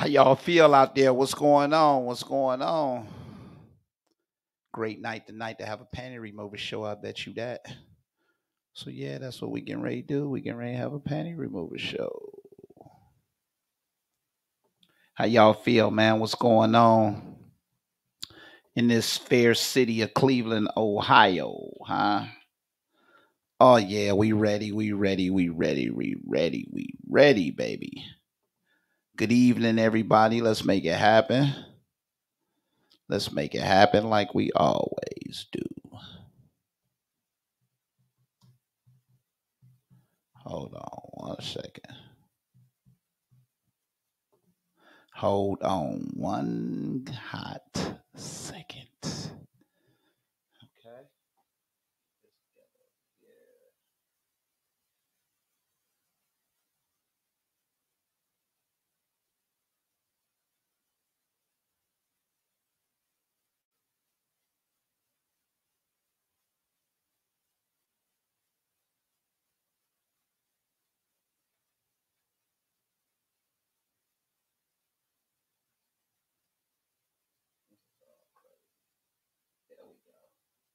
How y'all feel out there? What's going on? What's going on? Great night tonight to have a panty remover show. I bet you that. So yeah, that's what we getting ready to do. We getting ready to have a panty remover show. How y'all feel, man? What's going on in this fair city of Cleveland, Ohio? Huh? Oh yeah, we ready. We ready. We ready. We ready. We ready, baby. Good evening, everybody. Let's make it happen. Let's make it happen like we always do. Hold on 1 second. Hold on one hot second. Okay. There we go.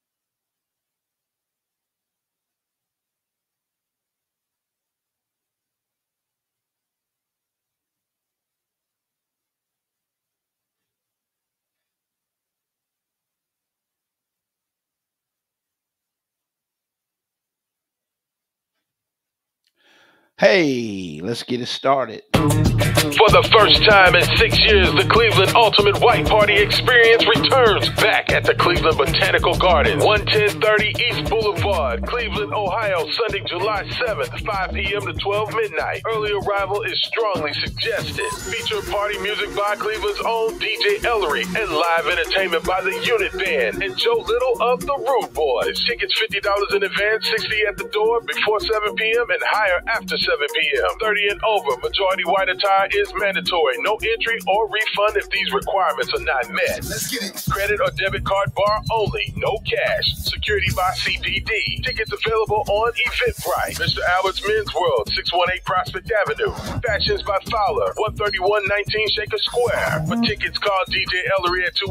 Hey, let's get it started. For the first time in 6 years, the Cleveland Ultimate White Party Experience returns back at the Cleveland Botanical Gardens, 11030 East Boulevard, Cleveland, Ohio, Sunday, July 7th, 5 p.m. to 12 midnight. Early arrival is strongly suggested. Feature party music by Cleveland's own DJ Ellery and live entertainment by the Unit Band and Joe Little of the Rude Boys. Tickets $50 in advance, $60 at the door before 7 p.m. and higher after 7 p.m. 30 and over. Majority white attire is mandatory. No entry or refund if these requirements are not met. Let's get it. Credit or debit card bar only. No cash. Security by CPD. Tickets available on Eventbrite. Mr. Albert's Men's World, 618 Prospect Avenue. Fashions by Fowler, 13119 Shaker Square. For tickets, call DJ Ellery at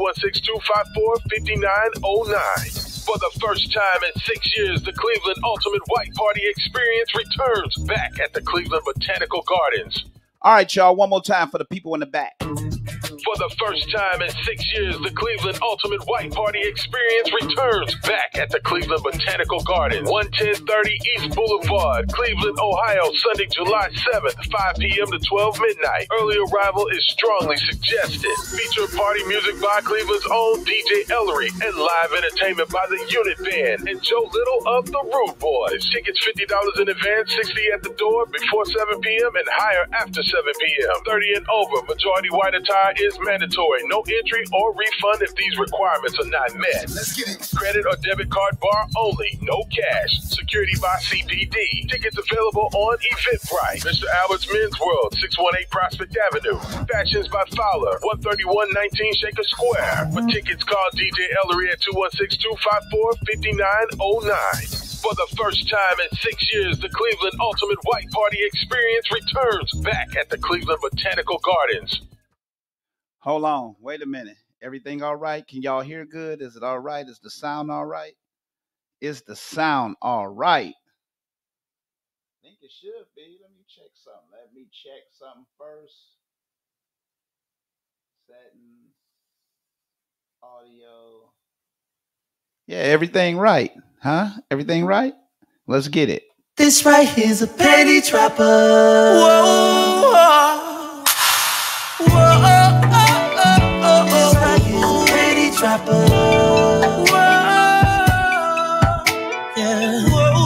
216-254-5909. For the first time in 6 years, the Cleveland Ultimate White Party Experience returns back at the Cleveland Botanical Gardens. All right, y'all. One more time for the people in the back. For the first time in 6 years, the Cleveland Ultimate White Party Experience returns back at the Cleveland Botanical Gardens, 11030 East Boulevard, Cleveland, Ohio, Sunday, July 7th, 5 p.m. to 12 midnight. Early arrival is strongly suggested. Feature party music by Cleveland's own DJ Ellery and live entertainment by the Unit Band and Joe Little of the Rude Boys. Tickets $50 in advance, $60 at the door before 7 p.m. and higher after 7 p.m. 30 and over. Majority white attire is mandatory. No entry or refund if these requirements are not met. Let's get it. Credit or debit card bar only. No cash. Security by CPD. Tickets available on Eventbrite. Mr. Albert's Men's World, 618 Prospect Avenue. Fashions by Fowler, 13119 Shaker Square. For tickets, call DJ Ellery at 216-254-5909. For the first time in 6 years, the Cleveland Ultimate White Party Experience returns back at the Cleveland Botanical Gardens. Hold on. Wait a minute. Everything all right? Can y'all hear good? Is it all right? Is the sound all right? Is the sound all right? I think it should be. Let me check something first. Settings. Audio. Yeah, everything right. Huh? Everything right? Let's get it. This right here's a penny trapper. Whoa. Whoa. This right here's a penny trapper. Yeah.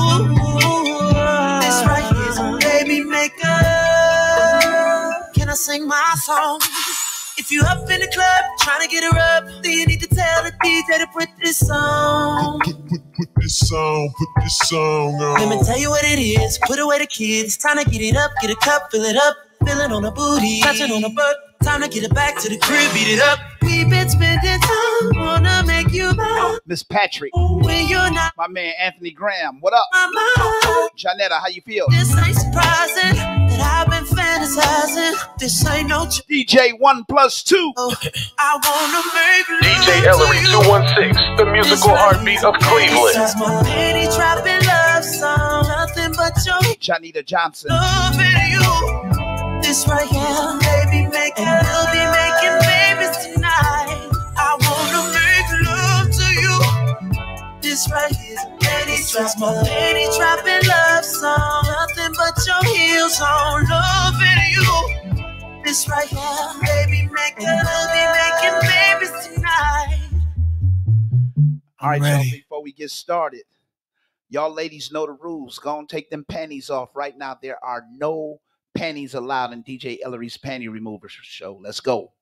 This right here's a baby maker. Can I sing my song? If you up in the club, trying to get her up, then you need to tell the DJ to put this song. Put this song on. Let me tell you what it is. Put away the kids. Time to get it up, get a cup, fill it up. Feeling on the booty, touching on the butt. Time to get it back to the crib, beat it up. We've been spending time, wanna make you mine. Miss Patrick. When you're not My man Anthony Graham. What up? my mind. Janetta, how you feel? This ain't surprising that I I've been fantasizing. This ain't no DJ 1+2. I wanna make love DJ Ellery 216, the musical heartbeat of Cleveland. This is my penny dropping love song. Nothing but your Janita Johnson. love in you. This right here, baby, making we'll be making babies tonight. I wanna make love to you. This right here, that's my lady dropping love song. Nothing but your heels on, love in you. This right here, baby, we'll be making babies tonight. All right, y'all, before we get started, y'all ladies know the rules. Go and take them panties off right now. There are no panties allowed in DJ Ellery's Panty Remover show. Let's go.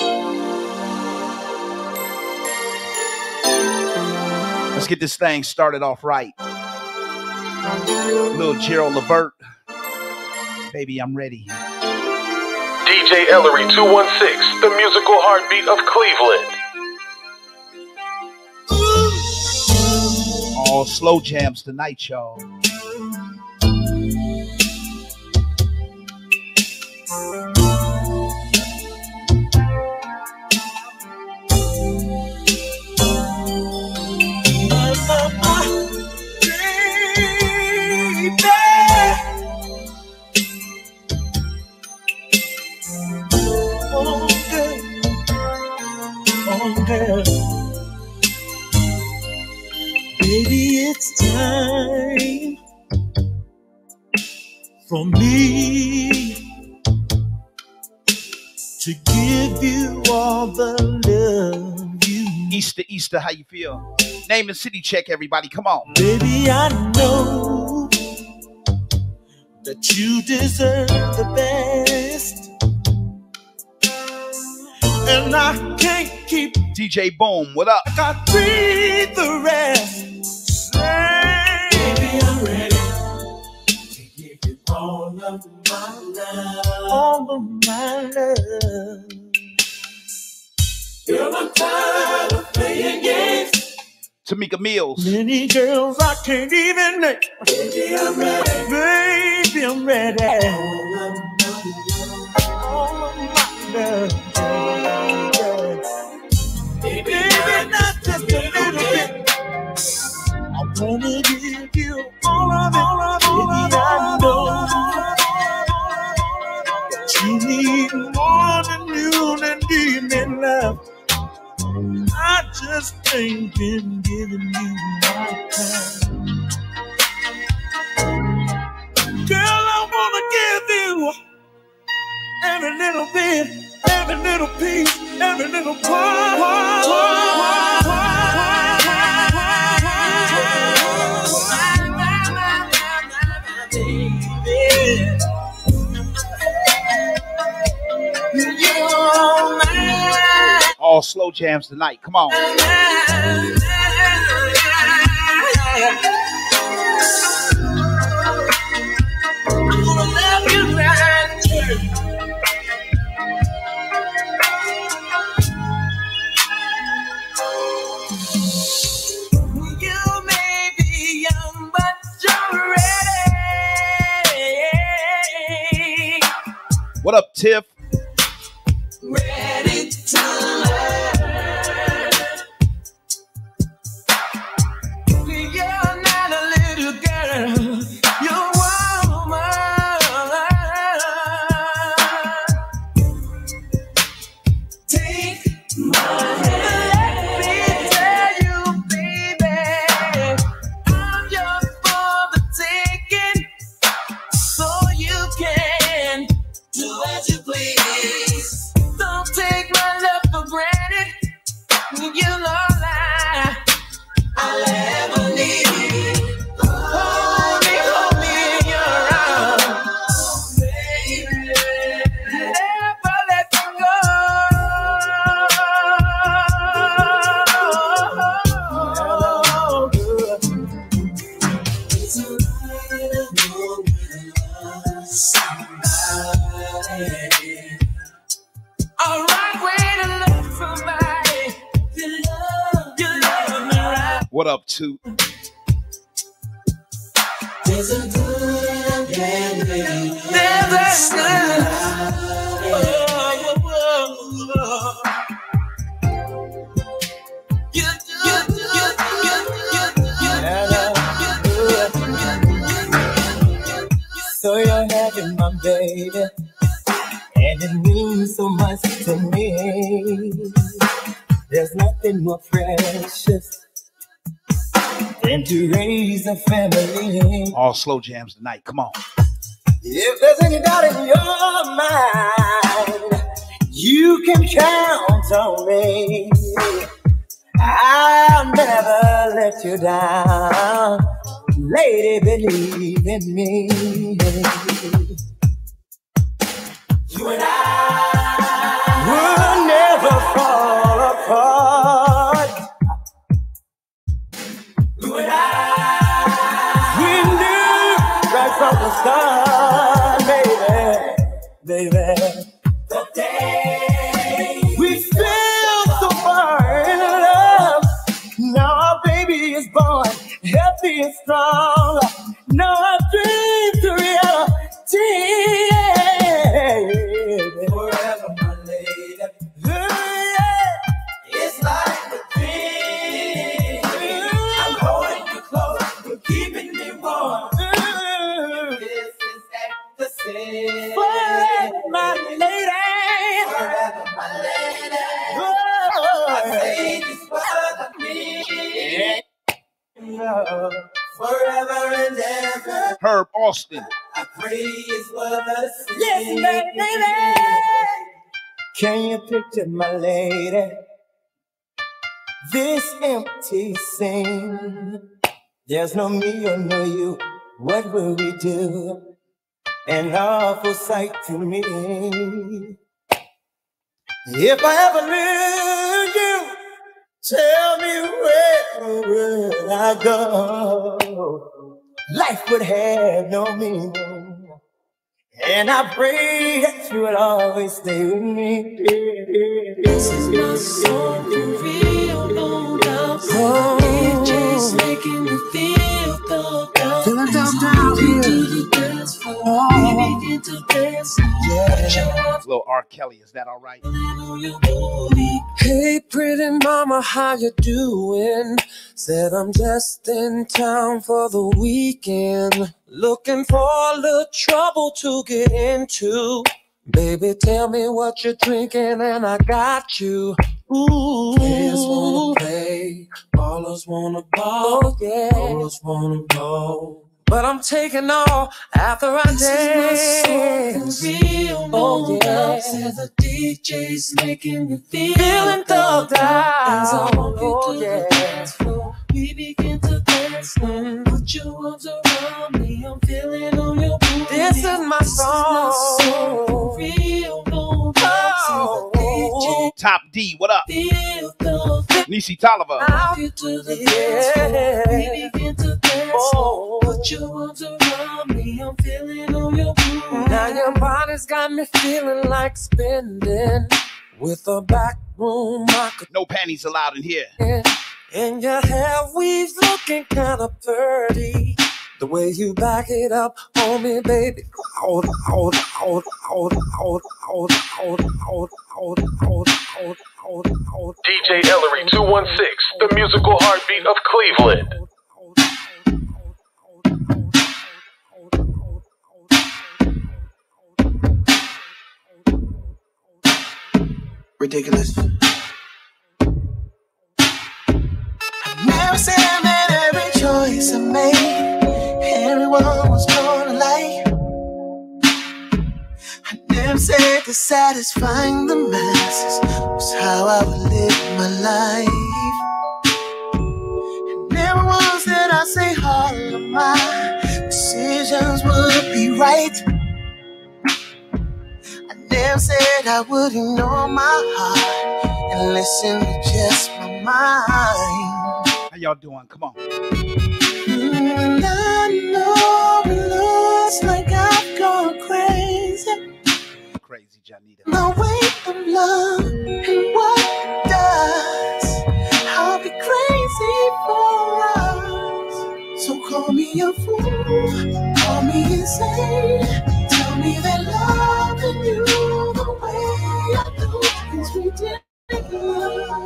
Let's get this thing started off right. Little Gerald Levert. Baby, I'm ready. DJ Ellery 216, the musical heartbeat of Cleveland. All slow jams tonight, y'all. Baby, it's time for me to give you all the love you need. Easter, how you feel? Name and city check, everybody. Come on. Baby, I know that you deserve the best, and I can't keep DJ Boom, what up? I got to read the rest. Baby, I'm ready to give you all of my love. All of my love. Girl, I'm tired of playing games. Tamika Mills. Many girls I can't even name. Baby, I'm ready. Baby, I'm ready. All of my love. Baby, not just a little bit. I wanna give you all of it. Baby, I know that you need more than you and demon love. I just ain't been giving you my time. Girl, I wanna give you every little bit, every little piece, every little part. All slow jams tonight. Come on. I'm gonna love you right here. You may be young, but you're ready. What up, Tiff? Ready to learn. You're not a little girl, you're a woman. Take my hand. Let me tell you, baby, I'm yours for the taking, so you can do as you please. Don't take my love for granted. You know I'll ever need. Hold me in your arms, baby. Never let you go. It's alright to know when I love somebody. Alright way to love somebody. You love me right. What up, too? There's a good and a bad, baby. There's a good. So you're having my baby, and it means so much to me. There's nothing more precious than to raise a family. All slow jams tonight. Come on. If there's any doubt in your mind, you can count on me. I'll never let you down. Lady, believe in me. You and I will never fall apart. You and I, we knew right from the start, baby, baby. The day we feel so far in love. Now our baby is born, healthy and strong. Now our dreams to reality. Forever, my lady. It's like a dream. I'm holding you close, you're keeping me warm. This is ecstasy. Forever, my lady. Forever, my lady. I say this word of me. Love, forever and ever. Herb Austin. I pray is what I say. Yes, baby. Can you picture my lady? This empty scene. There's no me or no you. What will we do? An awful sight to me. If I ever lose you, tell me where will I go? Life would have no meaning, and I pray that you would always stay with me. This is my song for real, no doubt. DJ's making me feel the doubt. Feel the doubt here. To the dance floor, we begin to dance. Yeah. Little R. Kelly, is that all right? Hey, pretty mama, how you doing? Said I'm just in town for the weekend, looking for a little trouble to get into. Baby, tell me what you're drinking and I got you. Ooh. Players wanna play, ballers wanna ball, oh, yeah. Ballers wanna ball. But I'm taking all after I dance. Real, oh yeah. Said the DJ's making me feeling thugged out. Oh yeah. We begin to dance. Put your arms around me. I'm feeling on your booty. This is my song. Real, no oh. Top D, what up? Nisi Tolliver. We begin to dance. Oh. Put your arms around me. I'm feeling on your booty. Now your body's got me feeling like spending with a back room. No panties allowed in here. And your hair weaves looking kind of pretty. The way you back it up on me, baby. Hold. DJ Ellery 216, the musical heartbeat of Cleveland. Ridiculous. I never said that every choice I made, everyone was born alike. I never said that satisfying the masses was how I would live my life. And never once did I say all of my decisions would be right. I never said I would ignore my heart and listen to just my mind. How y'all doing? Come on. And I know it looks like I've gone crazy. Crazy, Janita. My weight of love and what it does. I'll be crazy for us. So call Call me a fool, call me insane. Tell me that loving you the way I do is ridiculous.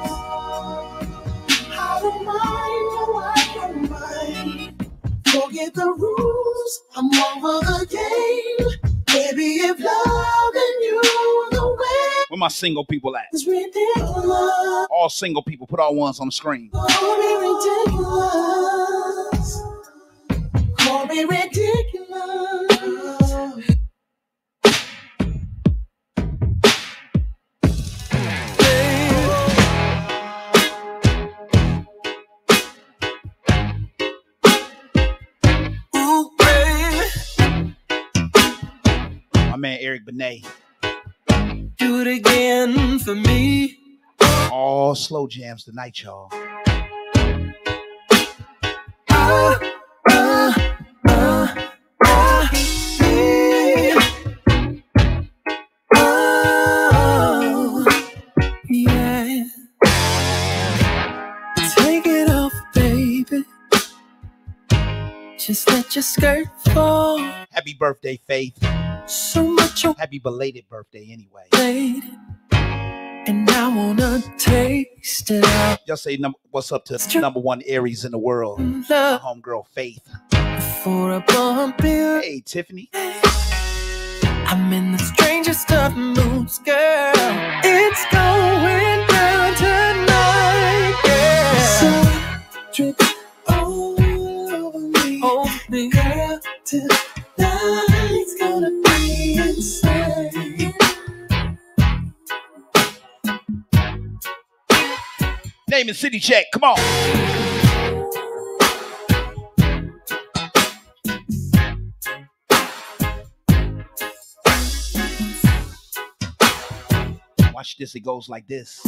I don't mind, no, I don't mind. Forget the rules, I'm over the game. Baby, if loving you the way Where my single people at? is ridiculous. All single people, put all ones on the screen. Call me ridiculous. Call me ridiculous. Ooh, baby. My man Eric Benet. Do it again for me. All slow jams tonight, y'all. Yeah. Take it off, baby. Just let your skirt fall. Happy birthday, Faith. So much on Happy belated birthday, anyway. plate, and I wanna taste it all. Y'all say what's up to #1 Aries in the world. My Love homegirl, Faith. for a bump in. Hey, Tiffany. I'm in the strangest of moods, girl. It's going down tonight, yeah. So drip all over me, girl. Tonight's gonna be insane. Name and city check. Come on. Watch this. It goes like this.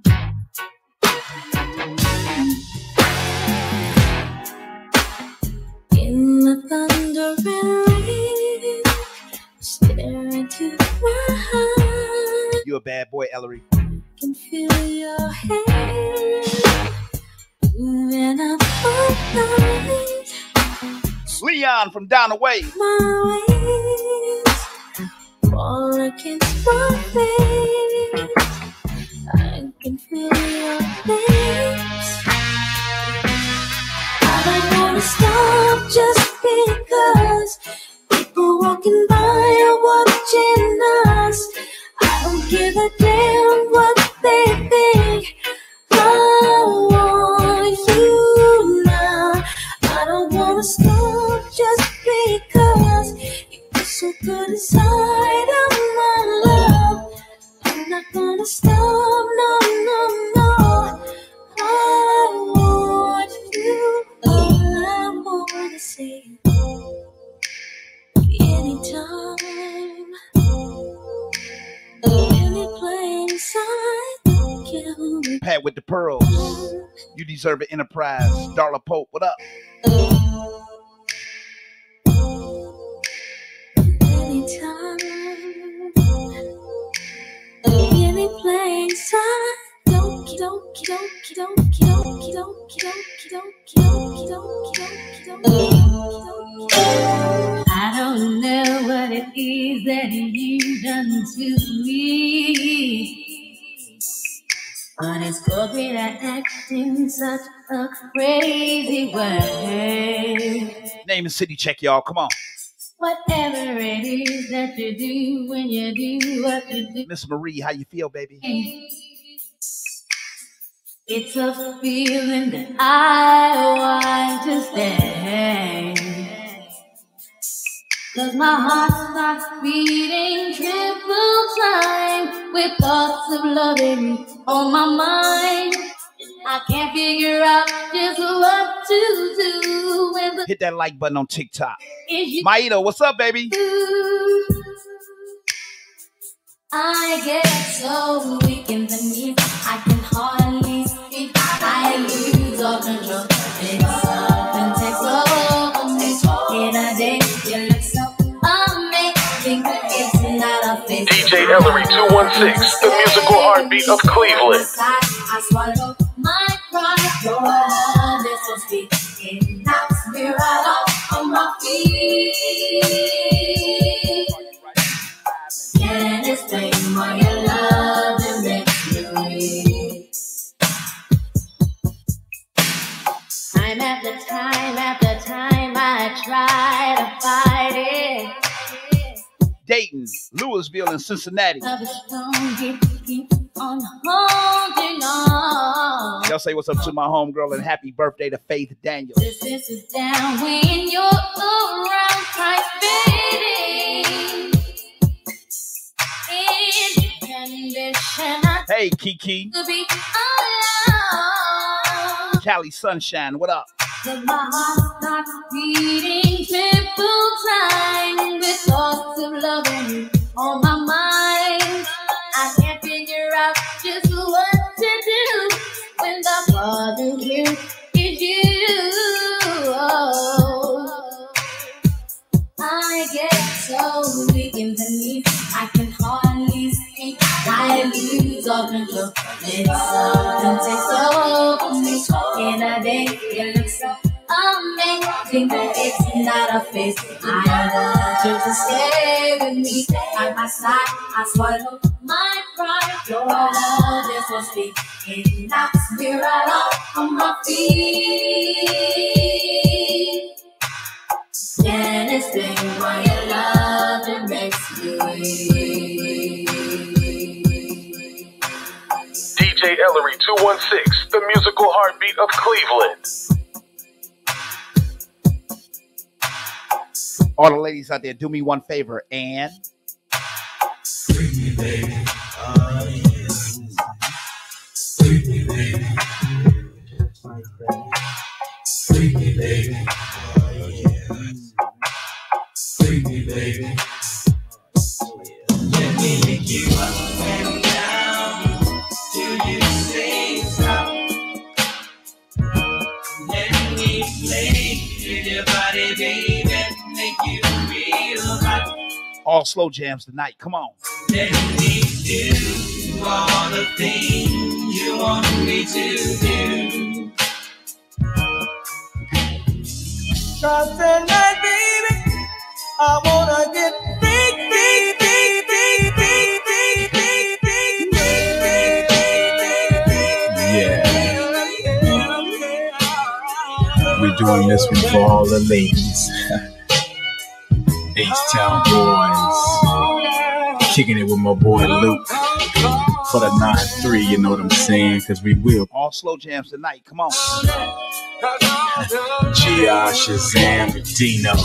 In the thundering rain, stare into my eyes. You a bad boy, Ellery. Can feel your hand moving up my night. Leon from down the way. My wings fall against my face. I can feel your lips. I don't wanna stop just because people walking by are watching us. I don't give a damn what they think. I want you now. I don't wanna stop just because you feel so good inside of my love. I'm not gonna stop, no, no, no. I want you. All I wanna say anytime, any place I can. Pat with the pearls. You deserve an Enterprise. Darla Pope, what up? Anytime, any place I don't. I don't know what it is that you've done to me, but it's crooked at acting such a crazy way. Name and city check, y'all. Come on. Whatever it is that you do when you do what you do, Miss Marie, how you feel, baby? it's a feeling that I want to stay. 'Cause my heart starts beating triple time with thoughts of loving you on my mind. I can't figure out just what to do when the Hit that like button on TikTok. is you. Maida, what's up, baby? I get so weak in the knees, I can hardly speak. I lose all control. It's something takes over me in a day. You look so amazing, it's not a face. DJ Ellery 216, the musical heartbeat of Cleveland. I swallow my pride. Your love is so sweet, it knocks me right my feet. Can't explain why your love makes me weak. Time after time, I try to fight it. Dayton, Louisville, and Cincinnati. Love is strong, keep on holding on. Y'all say what's up to my homegirl and happy birthday to Faith Daniel. This is down when you're around, tight fading. In condition, I Hey, Kiki. to be alone. Cali Sunshine, what up? But my heart starts beating triple time with thoughts of loving you on my mind. I can't figure out just what to do when the bothering you is you. Oh, I get so weak in the knees, I can hardly speak. I lose all control. It's something takes over me in a day. It looks so amazing that it's not a face. I want you to stay with me at my side. I swallow my pride. Your love is so sweet. It knocks me right off on my feet. Can't explain why your love it makes me weak. DJ Ellery 216, the musical heartbeat of Cleveland. All the ladies out there, do me one favor and Freak me, baby. Oh, yeah. Freak me, baby. Freak me, baby. Oh, yeah. Freak me, baby. Let me lick you up and down till you say stop. Let me play with your body, baby, make you feel hot. all slow jams tonight. Come on. Let me do all the things you want me to do. Trust and night, baby. I wanna get big, big, big, big, big, big, big, big, big, Yeah. We're doing this one for all the ladies. H-Town boys. Kicking it with my boy Luke. For the 9-3, you know what I'm saying? Because we will. All slow jams tonight. Come on. G.I. Shazam, Dino.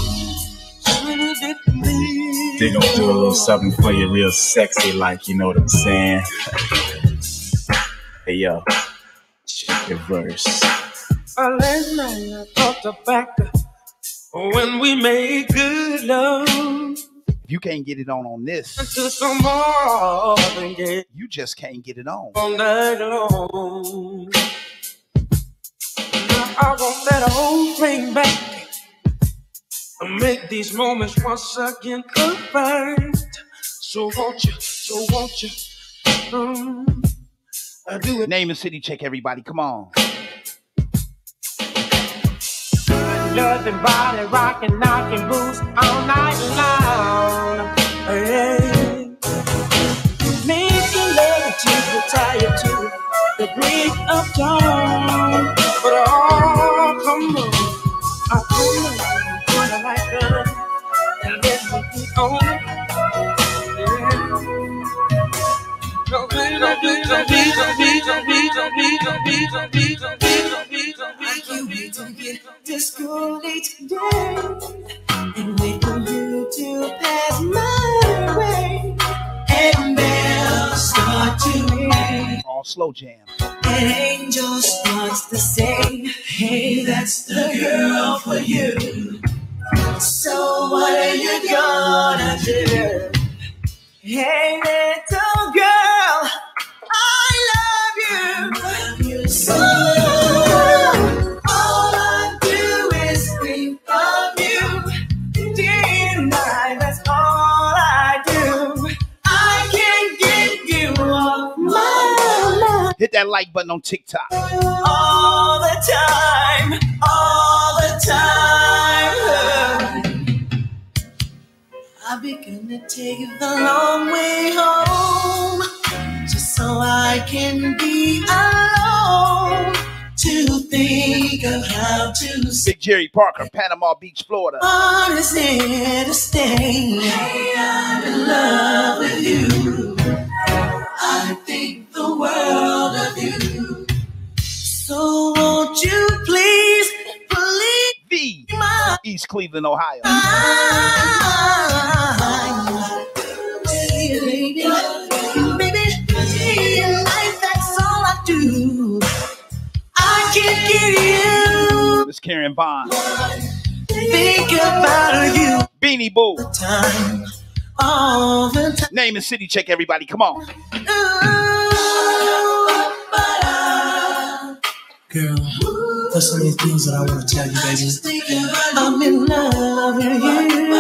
They gonna do a little something for you real sexy like, you know what I'm saying? Hey, yo. Check your verse. Last night I thought about when we made good love. If you can't get it on this, Until some more than get you just can't get it on. all night long. Now I want that whole thing back and make these moments once again perfect. So won't you, I do it. Name and city check, everybody. Come on. Loving body, rocking, knocking boots all night long. Hey. Making love until we're tired to the break of dawn. But oh, come on, I come on, what I like done, and let me get on it. I can't wait to get to school late today and wait for you to pass my way. And bells start to ring, All slow jam. and angel starts to sing. Hey, that's the girl for you. So what are you gonna do? Hey, little girl, I love you so. All I do is think of you. Day and night, that's all I do. I can't get you off my mind. Hit that like button on TikTok. All the time, all the time. think of how to say. Big Jerry Parker, Panama Beach, Florida. Honestly to stay. Hey, I'm in love with you. I think the world of you. So won't you please V, East Cleveland, Ohio. Baby, in life, that's all I do. I can't get you. Miss Karen Bond. Think about you. Beanie Boo. Time, all the time. Name and city check, everybody. Come on. Girl, there's so many things that I want to tell you, baby. I'm in love with you.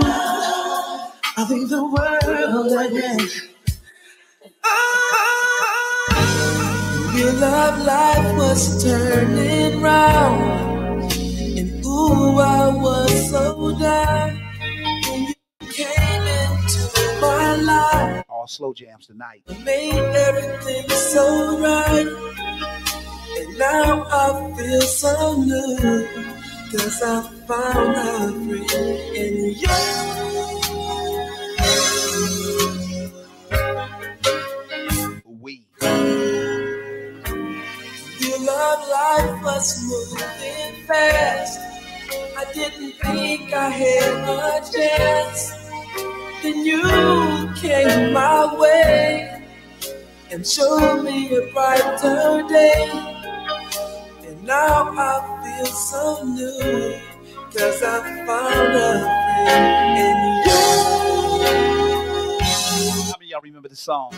I think the world again. Your love life was turning round, and ooh, I was so down when you came into my life. All slow jams tonight. Made everything so right. And now I feel so new, 'cause I found a friend in you. Your love life was moving fast. I didn't think I had a chance. Then you came my way and showed me a brighter day. Now I feel so new, 'cause I found a friend in you. How many of y'all remember the song?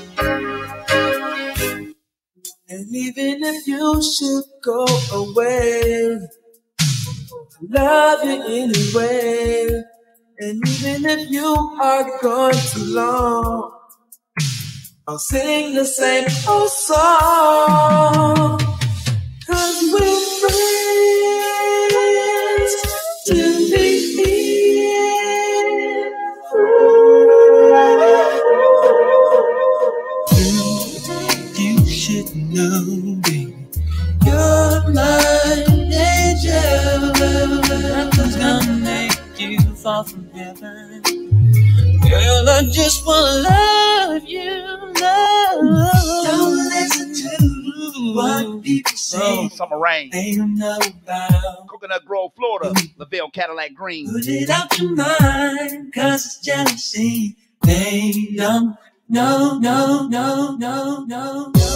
And even if you should go away, I love you anyway. And even if you are gone too long, I'll sing the same old song. 'Cause we're friends to the end. You should know, baby, you're my angel. Nothing's gonna make you fall from heaven. Girl, I just wanna love you, love. Don't listen to what people say. Summer Rain. They don't know about Coconut Grove, Florida. LaVelle Cadillac Green. Put it out your mind, 'cause it's jealousy. They don't know, no, no, no, no, no, no.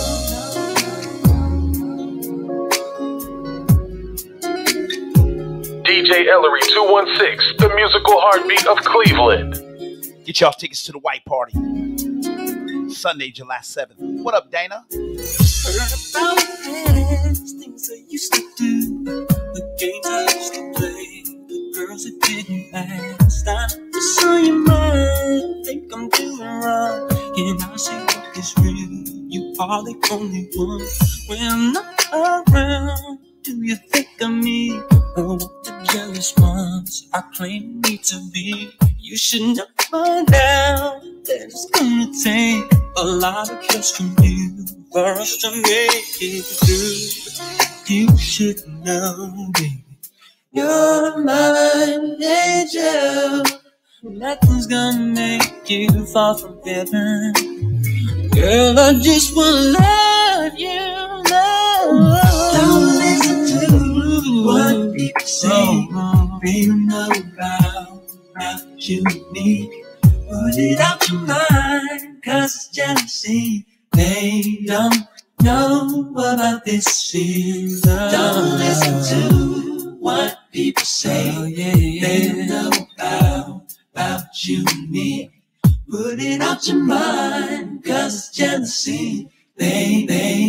DJ Ellery 216, the musical heartbeat of Cleveland. Get y'all tickets to the White Party. Sunday, July 7th. What up, Dana? Heard about friends, things I used to do, the games I used to play, the girls that didn't last. I just saw your mind, think I'm doing wrong, and I say what is real. You are the only one. When I'm not around, do you think of me? Or what the jealous ones I claim me to be? You should know by now that it's gonna take a lot of trust from you for us to make it through. You should know, baby, you're my angel. Nothing's gonna make you fall from heaven. Girl, I just wanna love you, love. Don't listen to what people say. They don't know about you and me. Put it out your mind, 'cause it's jealousy. They don't know about this feeling. Don't listen to what people say. They don't know about you and me. Put it out your mind, 'cause it's jealousy. They.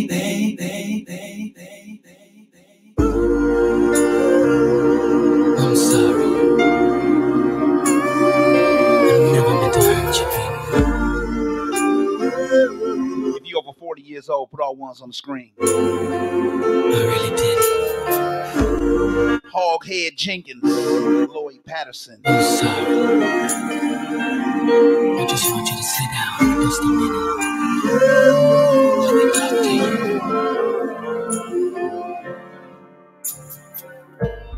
I'm sorry. I never meant to hurt you, baby. If you over 40 years old, put all ones on the screen. I really did. Hoghead Jenkins, Lloyd Patterson. I'm sorry. I just want you to sit down just a minute. Let me talk to you.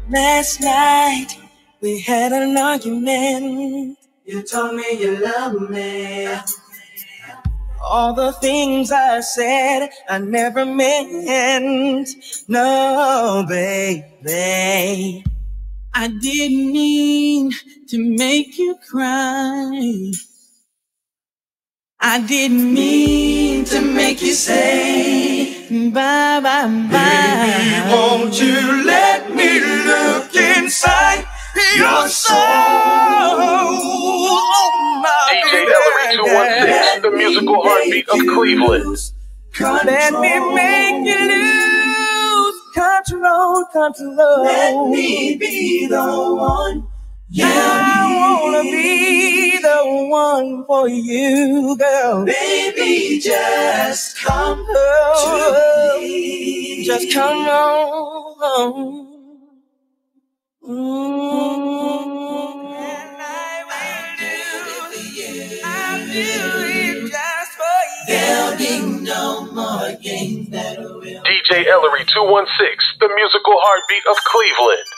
Last night we had an argument. You told me you love me. All the things I said I never meant. No, baby. I didn't mean to make you cry. I didn't mean to make you say bye, bye, bye. Baby, won't you let me look inside your soul? DJ Ellery 216, the musical heartbeat of Cleveland. Let me make you lose control. Let me be the one. I wanna be the one for you, girl. Baby, just come to me. Just come on. And I'll do it just for you. There'll be no more games that will. DJ Ellery 216, the musical heartbeat of Cleveland.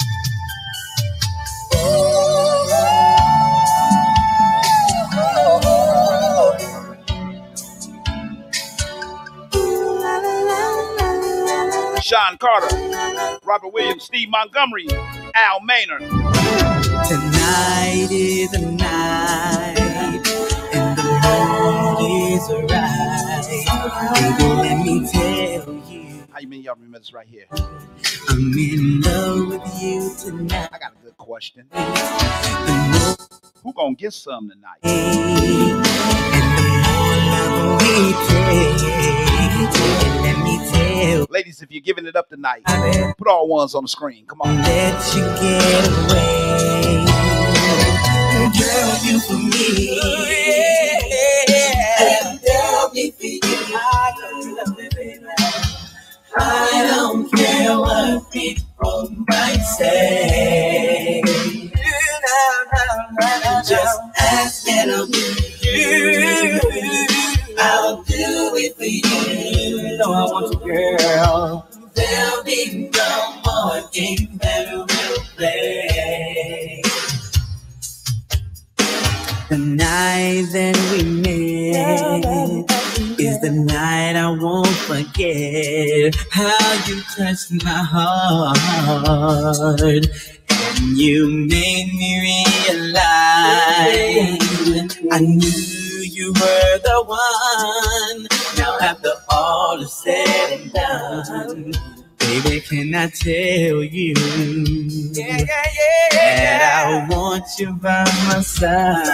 Sean Carter, Robert Williams, Steve Montgomery, Al Maynard. Tonight is the night, and the mood is right. Baby, let me tell you. How you mean y'all remember this right here? I'm in love with you tonight. I got a good question. The more Who gonna get some tonight? and the more love we take, let me tell. Ladies, if you're giving it up tonight, put all ones on the screen. Come on. Let you get away, girl, you for me, and girl, me for you. I don't care what people might say. Just ask and I'll do you. I'll do it for you. You know I want you, girl. There'll be no more games that we'll play. The night that we met is the night I won't forget. How you touched my heart, and you made me realize I knew you were the one. Now after all is said and done, baby, can I tell you that I want you by my side?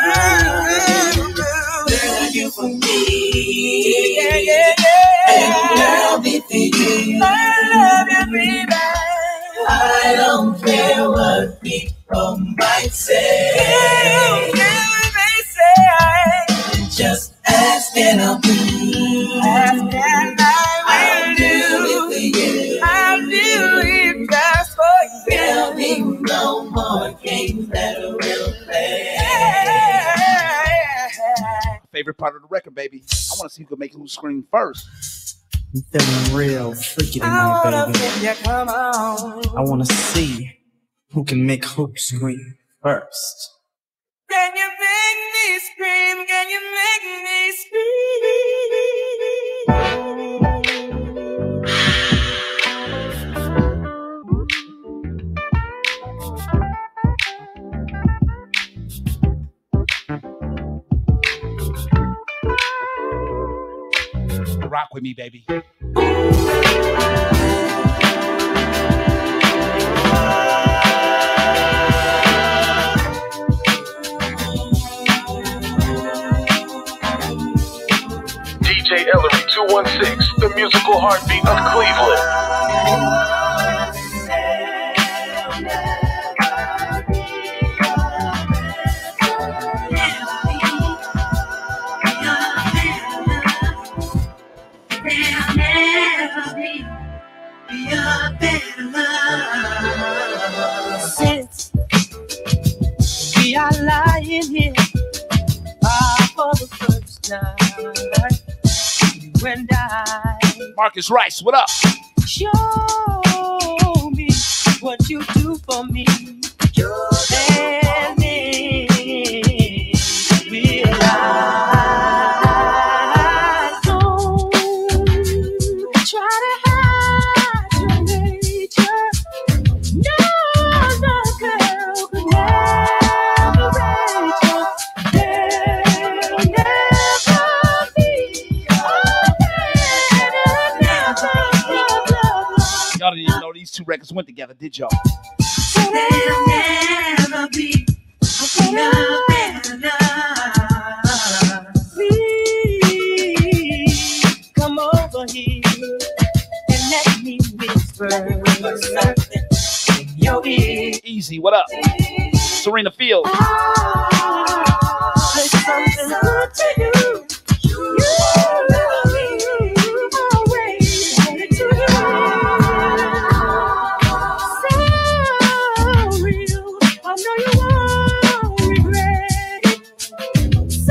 Girl, you for me, and I'll be for you. I love you, baby. I don't care what people might say. Just ask and I'll do. Ask and I'll do it for you. I'll do it just for you. There'll be no more games that we'll play. Favorite part of the record, baby. I want to see who can make who scream first. I'm feeling real freaky tonight, baby. Come on. I want to see who can make who scream first. Can you make me scream? Can you make me Rock with me, baby. DJ Ellery 216, the musical heartbeat of Cleveland. Since we are lying here for the first time, you and I. Marcus Rice, what up? Show me what you do for me. Let me realize. Don't try to hide your nature. No, no girl could never rate you. There'll never be a better, Y'all didn't even know these two records went together, did y'all? there'll never be a better. Please come over here and let me whisper something in your ear. Easy, what up? Serena Fields. There's something good to you. You always wanted to do. So real, I know you won't regret it. So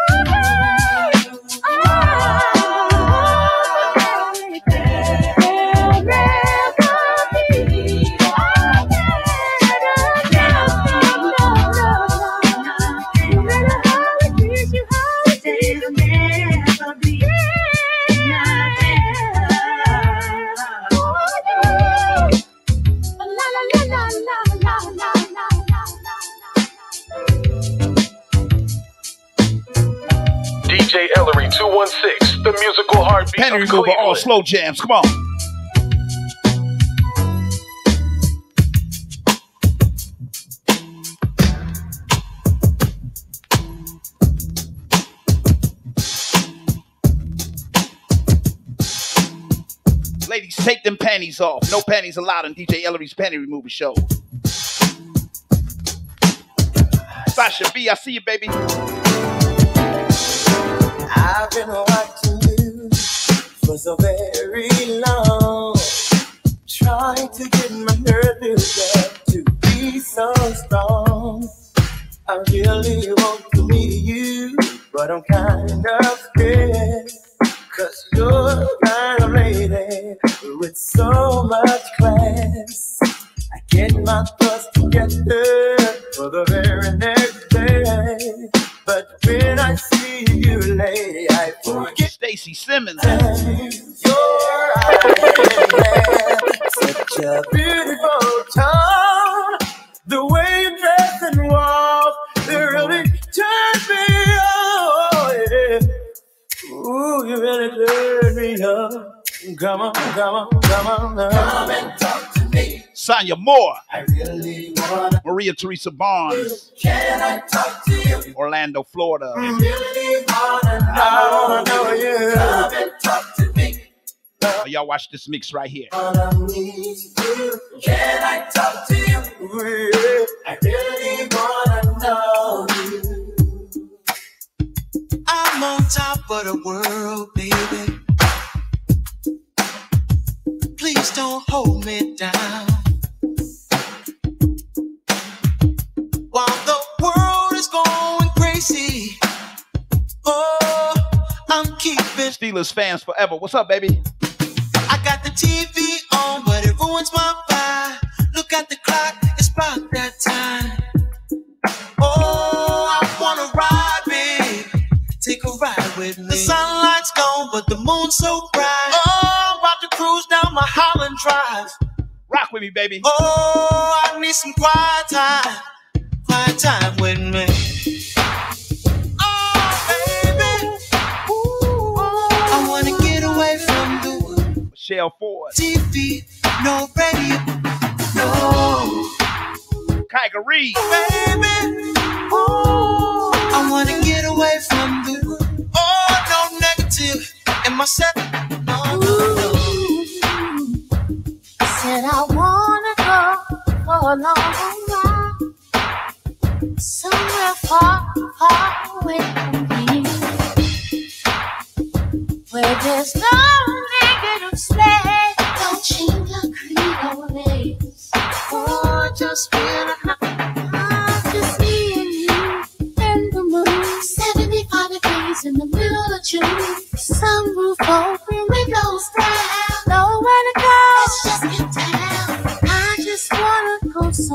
DJ Ellery 216, the musical heartbeat Penny of Remover, all Cleveland. slow jams. Come on. Ladies, take them panties off. No panties allowed on DJ Ellery's Penny Remover show. Sasha B, I see you, baby. I've been watching you for so very long, trying to get my nerve built up to be so strong. I really want to meet you, but I'm kind of scared, 'cause you're the kind of lady with so much class. I get my thoughts together for the very next day, but when I see you, lady, I forget. Stacy Simmons. Your eyes, such a beautiful tone. The way you dress and walk, it really turns me on. Yeah. Ooh, you really turn me on. Come on, come on, come on, come and talk to me. Sonya Moore. I really wanna. Maria Teresa Barnes. Can I talk to you? Orlando, Florida. I really wanna know you. Come and talk to me. Oh, y'all watch this mix right here. Can I talk to you? I really wanna know you. I'm on top of the world, baby. Please don't hold me down. While the world is going crazy, oh, I'm keeping. Steelers fans forever. What's up, baby? I got the TV on, but it ruins my vibe. Look at the clock, it's about that time. Oh, I wanna ride, babe. Take a ride with me. The sunlight's gone, but the moon's so bright. Oh, I'm about to cruise down my Holland Drive. Rock with me, baby. Oh, I need some quiet time with me. Oh, baby. Ooh, I wanna get away from the Michelle Ford. TV, no radio, no. Kyga Reed. Baby, oh, I wanna get away from the no negative in my set. No, no, no. I said I wanna go for a long ride, somewhere far, far away from here, where there's no negative space, no change of creed or race. Oh, just being just me and you and the moon. 75 degrees in the middle of June. Sunroof open, windows down. Nowhere to go. Let's just get down. I just wanna go so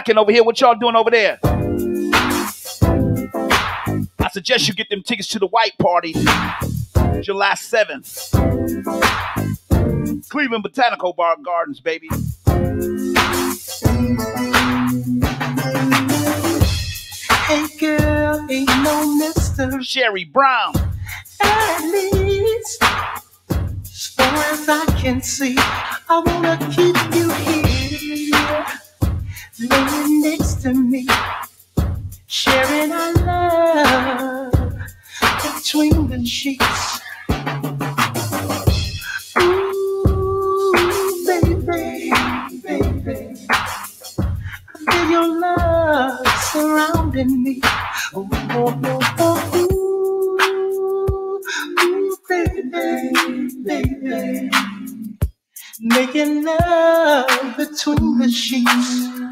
rocking over here. What y'all doing over there? I suggest you get them tickets to the white party, July 7th. Cleveland Botanical Gardens, baby. Hey girl, ain't no Mr. Sherry Brown. At least, as far as I can see, I wanna keep you here, laying next to me, sharing our love between the sheets. Ooh, baby, baby, I feel your love surrounding me. Oh, oh, oh, oh, ooh, baby, baby, making love between the sheets.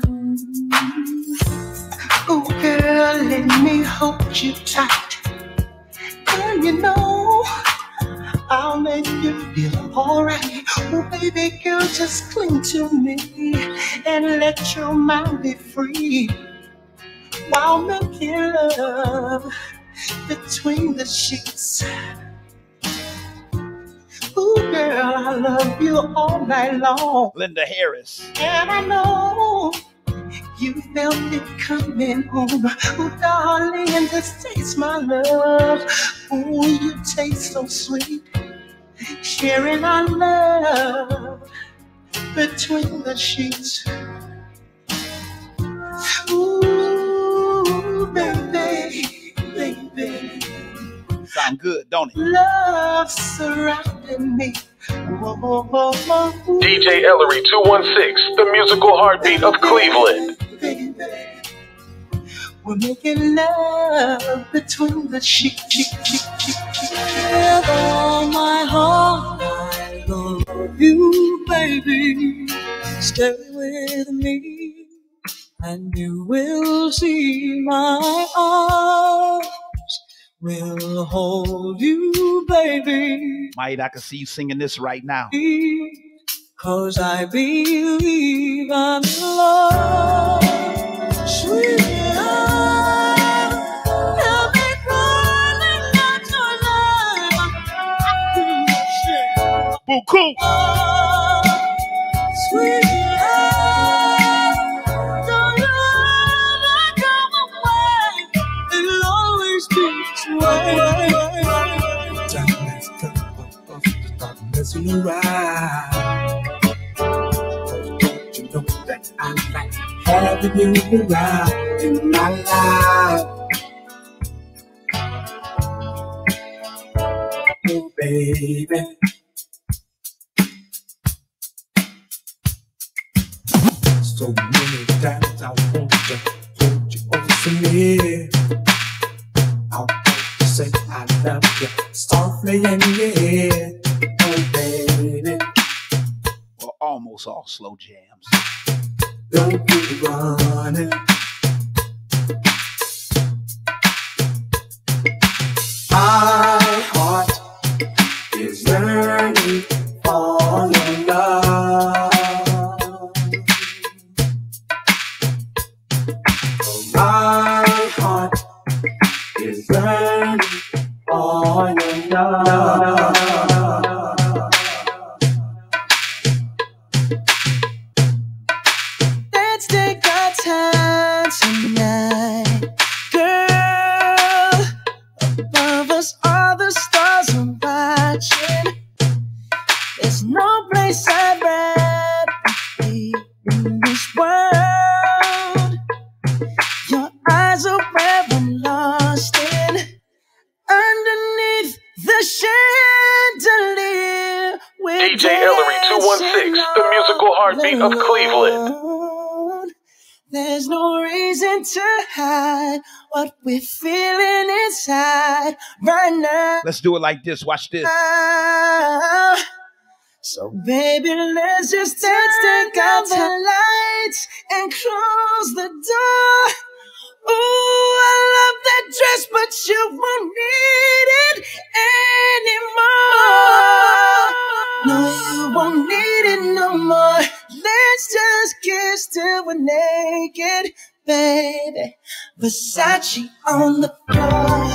Oh, girl, let me hold you tight, and you know I'll make you feel alright. Oh, baby girl, just cling to me and let your mind be free while making love between the sheets. Ooh, girl, I love you all night long. Linda Harris. And I know you felt it coming home. Ooh, darling, just taste my love. Ooh, you taste so sweet. Sharing our love between the sheets. Ooh, baby, baby. Sound good, don't it? Love surrounding me. Whoa, whoa, whoa, whoa. DJ Ellery 216, the musical heartbeat of Cleveland. Baby, we're making love between the sheets. With all my heart, I love you, baby. Stay with me, and you will see my arms will hold you, baby. Might I can see you singing this right now. 'Cause I believe I'm in love, sweet love. Help me running out your love. Buku. Sweet love, don't you ever come away. It'll always be this way. Time has come for us to stop messing around. Don't you know that I like having you around in my life? Oh, baby. So many times I want to hold you close to me. I want to say I love you softly in your ear. Oh, baby. Well, almost all slow jams. Don't be running. My heart is yearning for your love. My heart is yearning for your love. Let's take our time tonight, girl. Above us, all the stars are watching. There's no place I'd rather be in this world. Your eyes are where I'm lost in. Underneath the chandelier, we're DJ Ellery 216, the musical heartbeat of Cleveland. There's no reason to hide what we're feeling inside right now. Let's do it like this. Watch this. So baby, let's just take out the lights and close the door. Ooh, I love that dress, but you won't need it anymore. No, you won't need it no more. Let's just kiss wish till we're naked, baby. Versace on the floor.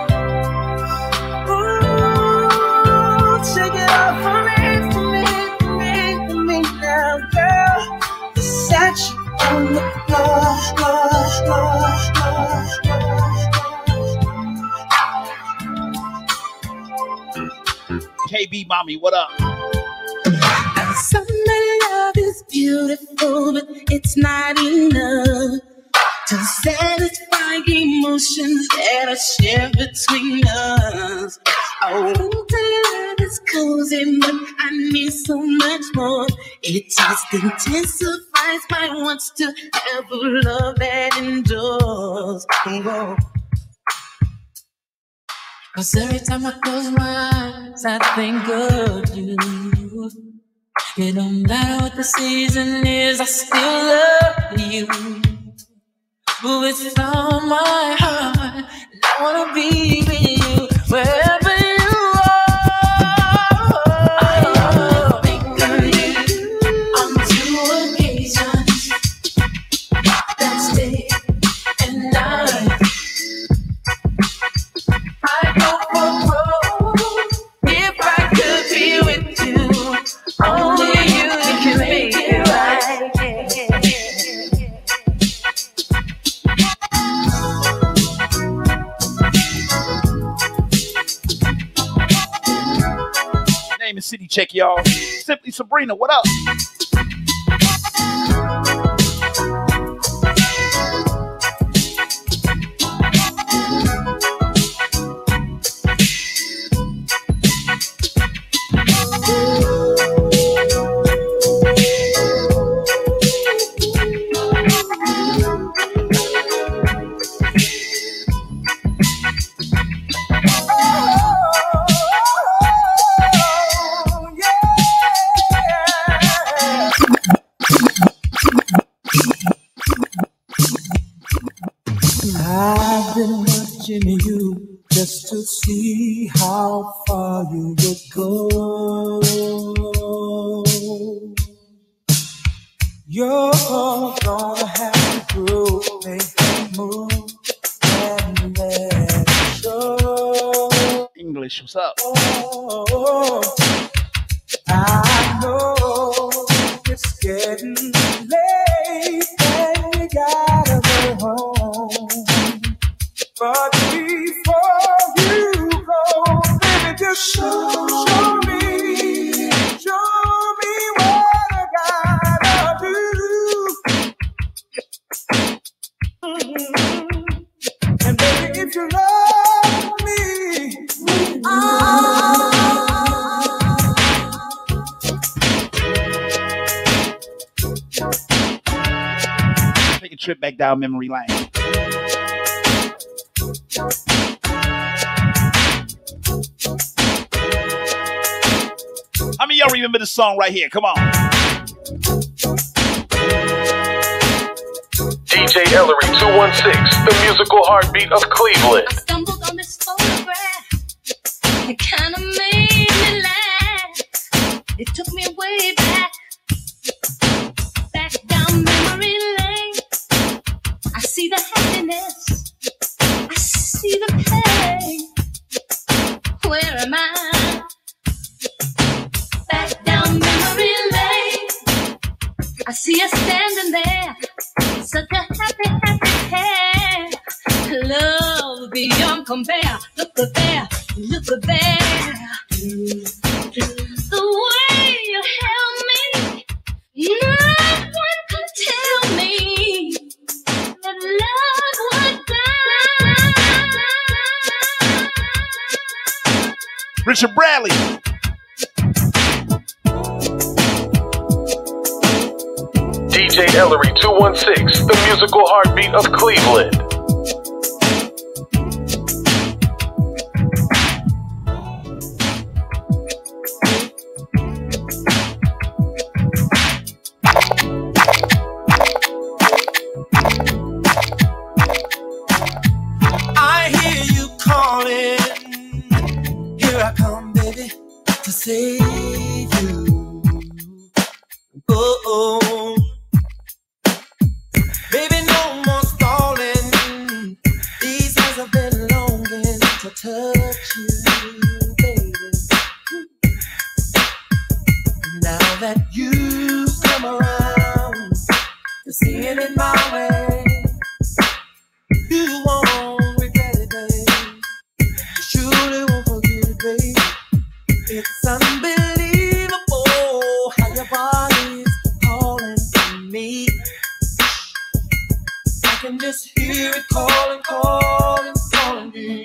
Ooh, shake it off for me now, girl. Versace on the floor, floor. KB Mommy, what up? Summer love is beautiful, but it's not enough to satisfy emotions that are shared between us. Oh, winter love is cozy, but I need so much more. It just intensifies my wants to have a love that endures. Whoa. 'Cause every time I close my eyes, I think of you. It don't matter what the season is, I still love you. But with all my heart, I wanna be with you wherever you are. I think of you on 2 occasions, that's day and night. I go for broke if I could be with you. Only you can make it right. Name and city check, y'all. Simply Sabrina, what up? I've been watching you just to see how far you would go. You're gonna have to prove, make a move, and let it show. English, what's up? Oh, I know it's getting late and you gotta go home. But before you go, baby, just show me what I gotta do. And baby, if you love me, Take a trip back down memory lane. How many of y'all remember this song right here? Come on. DJ Ellery 216, the musical heartbeat of Cleveland. I stumbled on this photograph. It kind of made me laugh. It took me way back down memory lane. I see the happiness. I see the pain. Where am I? Back down memory lane. I see us standing there. Such a happy, happy pair. Love beyond compare. Look at there, look at there. The way you held me, no one could tell me that love would die. Richard Bradley. DJ Ellery 216, the musical heartbeat of Cleveland. I hear you calling. Here I come, baby, to save you. Oh, get it my way. You won't regret it, babe. You surely won't forget it, babe. It's unbelievable how your body's calling to me. I can just hear it calling, calling, calling me.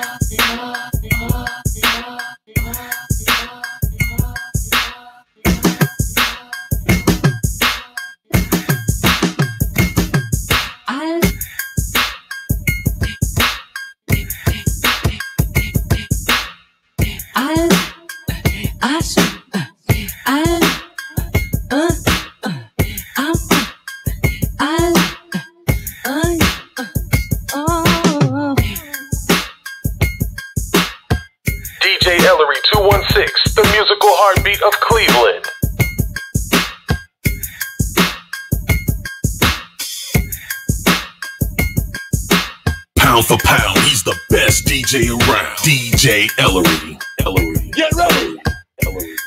DJ Ellery 216, the musical heartbeat of Cleveland. Pound for pound, he's the best DJ around. DJ Ellery. Ellery. Get ready. Ellery.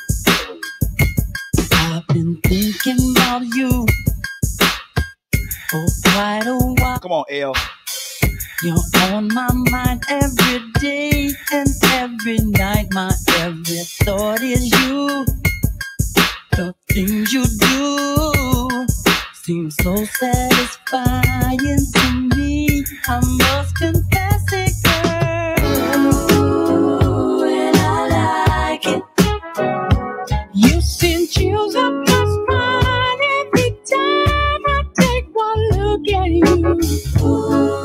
I've been thinking about you for quite a while. Come on, L. You're on my mind every day and every night. My every thought is you. The things you do seem so satisfying to me. I must confess it, girl. Ooh, and I like it. You send chills up my spine every time I take one look at you. Ooh.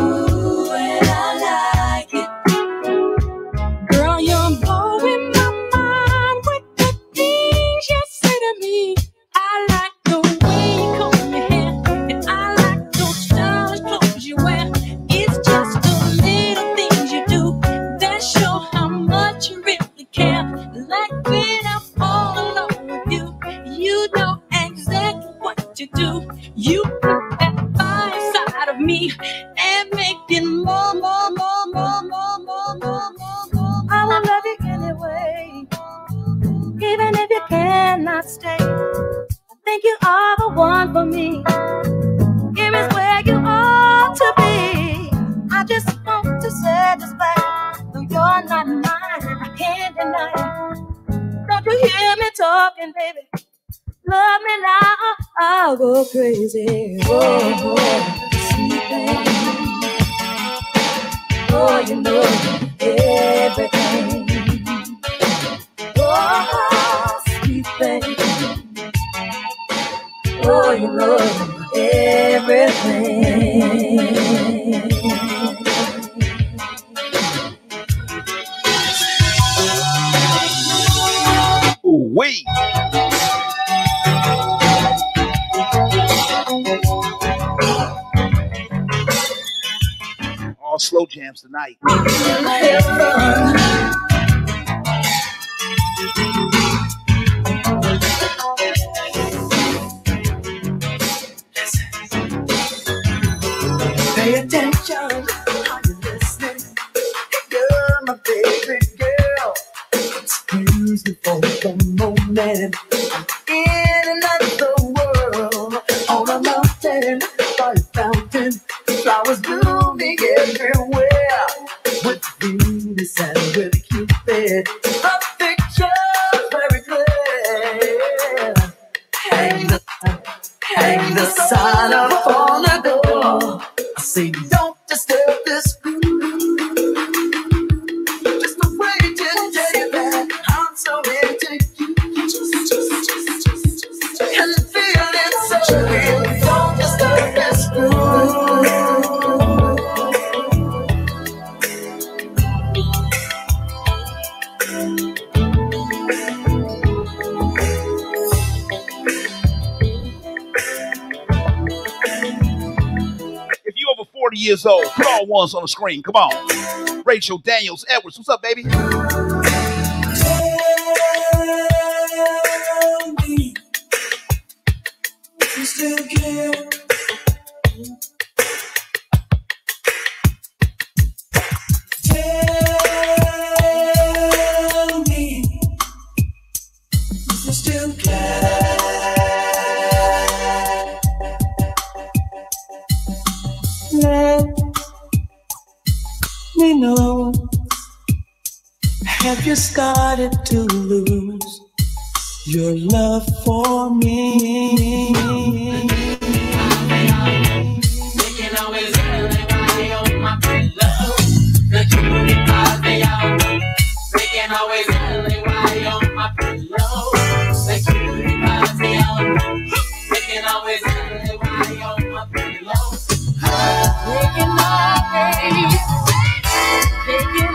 You put that fire inside of me and make it more. I will love you anyway, even if you cannot stay. I think you are the one for me. Here is where you ought to be. I just want to satisfy. Though you're not mine, I can't deny it. Don't you hear me talking, baby? Love me now, I'll go crazy. Oh, sweet baby. Oh, you know everything. Oh, sweet baby. Oh, you know everything. Ooh, wait. All slow jams tonight. Pay attention, are you listening? You're my favorite girl. Excuse me for the moment. I'm in another world. On a mountain, by a fountain, flowers blooming everywhere. With Venus and with Cupid, a picture very clear. Hang the sign up on the door. I say, don't disturb this groove. Just a way to tell you that I'm so into you. And feeling so real. Don't disturb this groove. If you over 40 years old, put all ones on the screen. Come on. Rachel Daniels Edwards. What's up, baby? Tell me if you still care. Tell me if you still care. let me know. Have you started to lose your love for me? They can always rely on my pillow. The cutie pie they out. They can always rely on my pillow. The cutie pie they out. They can always rely on my pillow. They can always. They can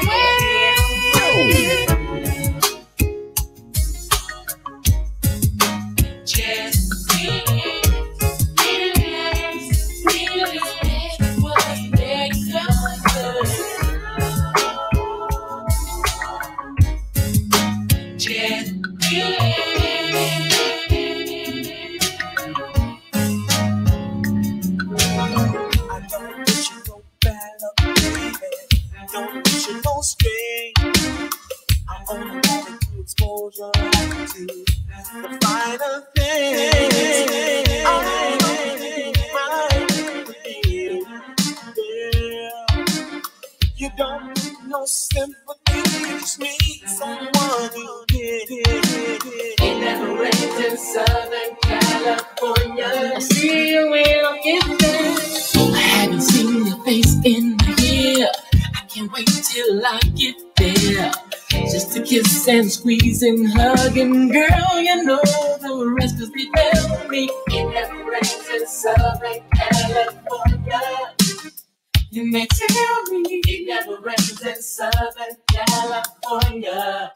You don't need no sympathy, just need someone who did. It never rains in Southern California. I see you when I get there. I haven't seen your face in a year. I can't wait till I get there. Just to kiss and squeeze and hug, and girl, you know the rest, 'cause they tell me it never rains in Southern California. And they tell me it never rains in Southern California.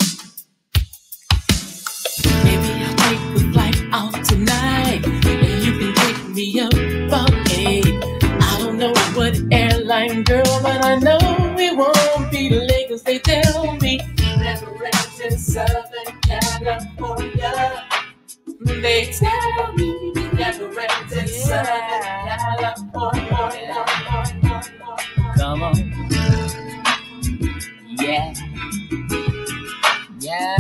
Maybe I'll take the flight out tonight, and you can pick me up about 8. I don't know what airline, girl, but I know it won't be late, 'cause they tell me it never rains in Southern California. They tell me it never rains in Southern California. Come on. Yeah. Yeah.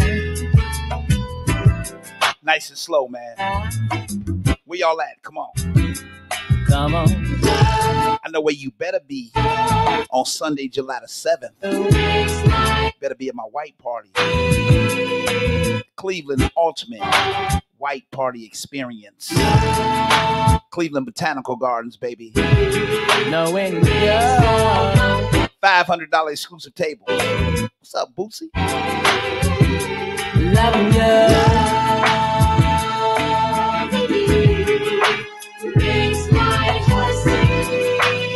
Nice and slow, man. Where y'all at? Come on. Come on. I know where you better be on Sunday, July the 7th. Better be at my white party. Cleveland Ultimate White Party Experience. Cleveland Botanical Gardens, baby. Knowing you. $500 exclusive table. What's up, Bootsy? Loving you. Makes my heart sing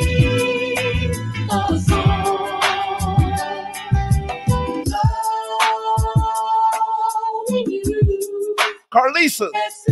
a song. Loving you. Carlisa.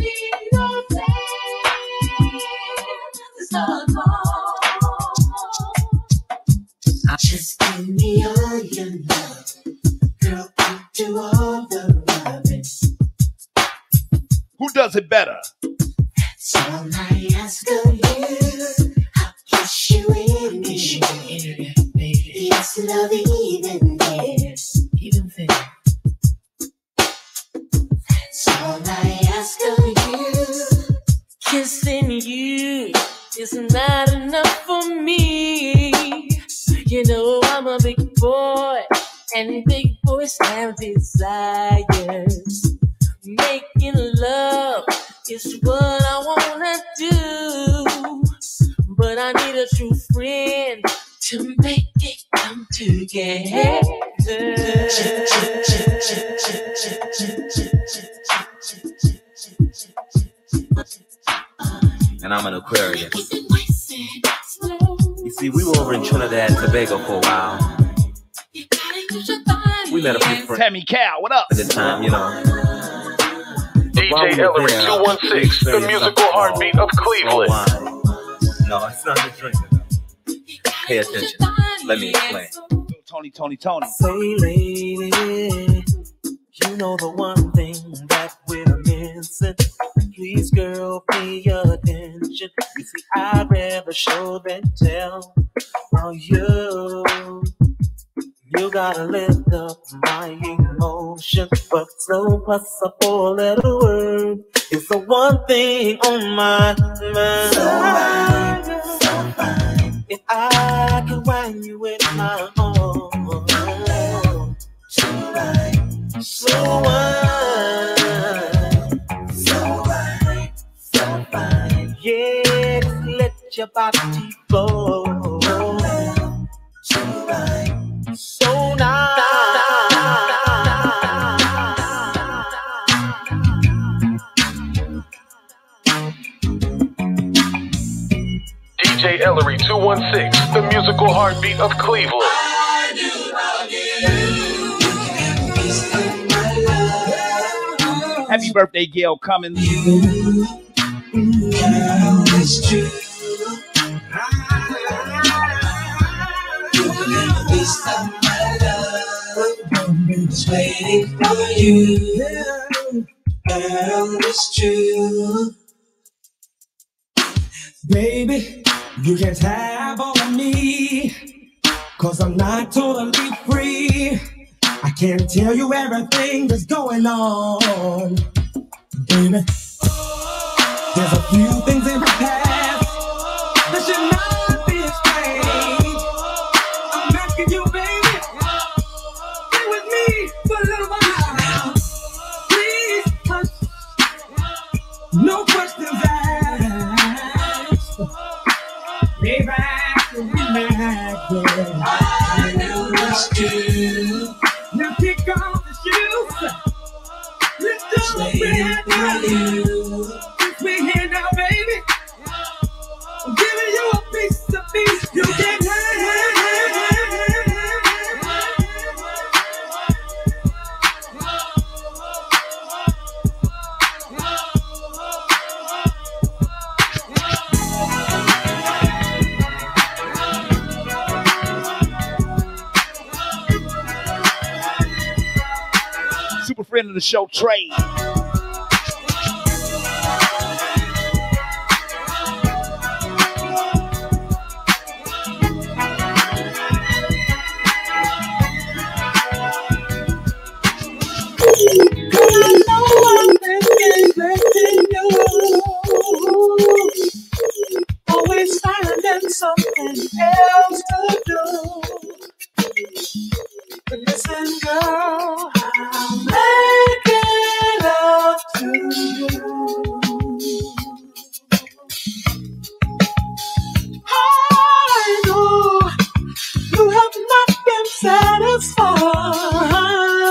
Just give me all your love, girl. Do all the loving. Who does it better? That's all I ask of you. I'll kiss you in the air, baby. It's love even there, even there. That's all I ask of you. Kissing you is not enough for me. You know I'm a big boy, and big boys have desires. Making love is what I wanna do, but I need a true friend to make it come together. And I'm an Aquarius. You see, we were over in Trinidad and Tobago for a while. We met a few friends. Tammy Cow, what up? At the time, you know. DJ Ellery 216, the musical heartbeat of Cleveland. No, it's not the drink. Pay attention. Let me explain. Tony. Say, lady, you know the one thing that we're missing. Please, girl, pay attention. You see, I'd rather show than tell. Now you gotta lift up my emotion, but so plus a four-letter word is the one thing on my mind. So fine, let your body flow. So right, so nice. DJ Ellery 216, the musical heartbeat of Cleveland. Happy birthday, Gail Cummins. It's true. It's waiting for you. Girl, it's true. Baby, you can't have all of me, 'cause I'm not totally free. I can't tell you everything that's going on, baby. There's a few things in my past that should not be explained. I'm asking you, baby, stay with me for a little while. Please, hush. No questions asked. Lay back and relax. I know it's true. Now kick off the shoes. Let's go for you. Me here now, baby. I'm giving you a piece of me. You can have. Super friend of the show, Trey. Always finding something else to do. But listen, girl, I'm making up to you. I know you have not been satisfied.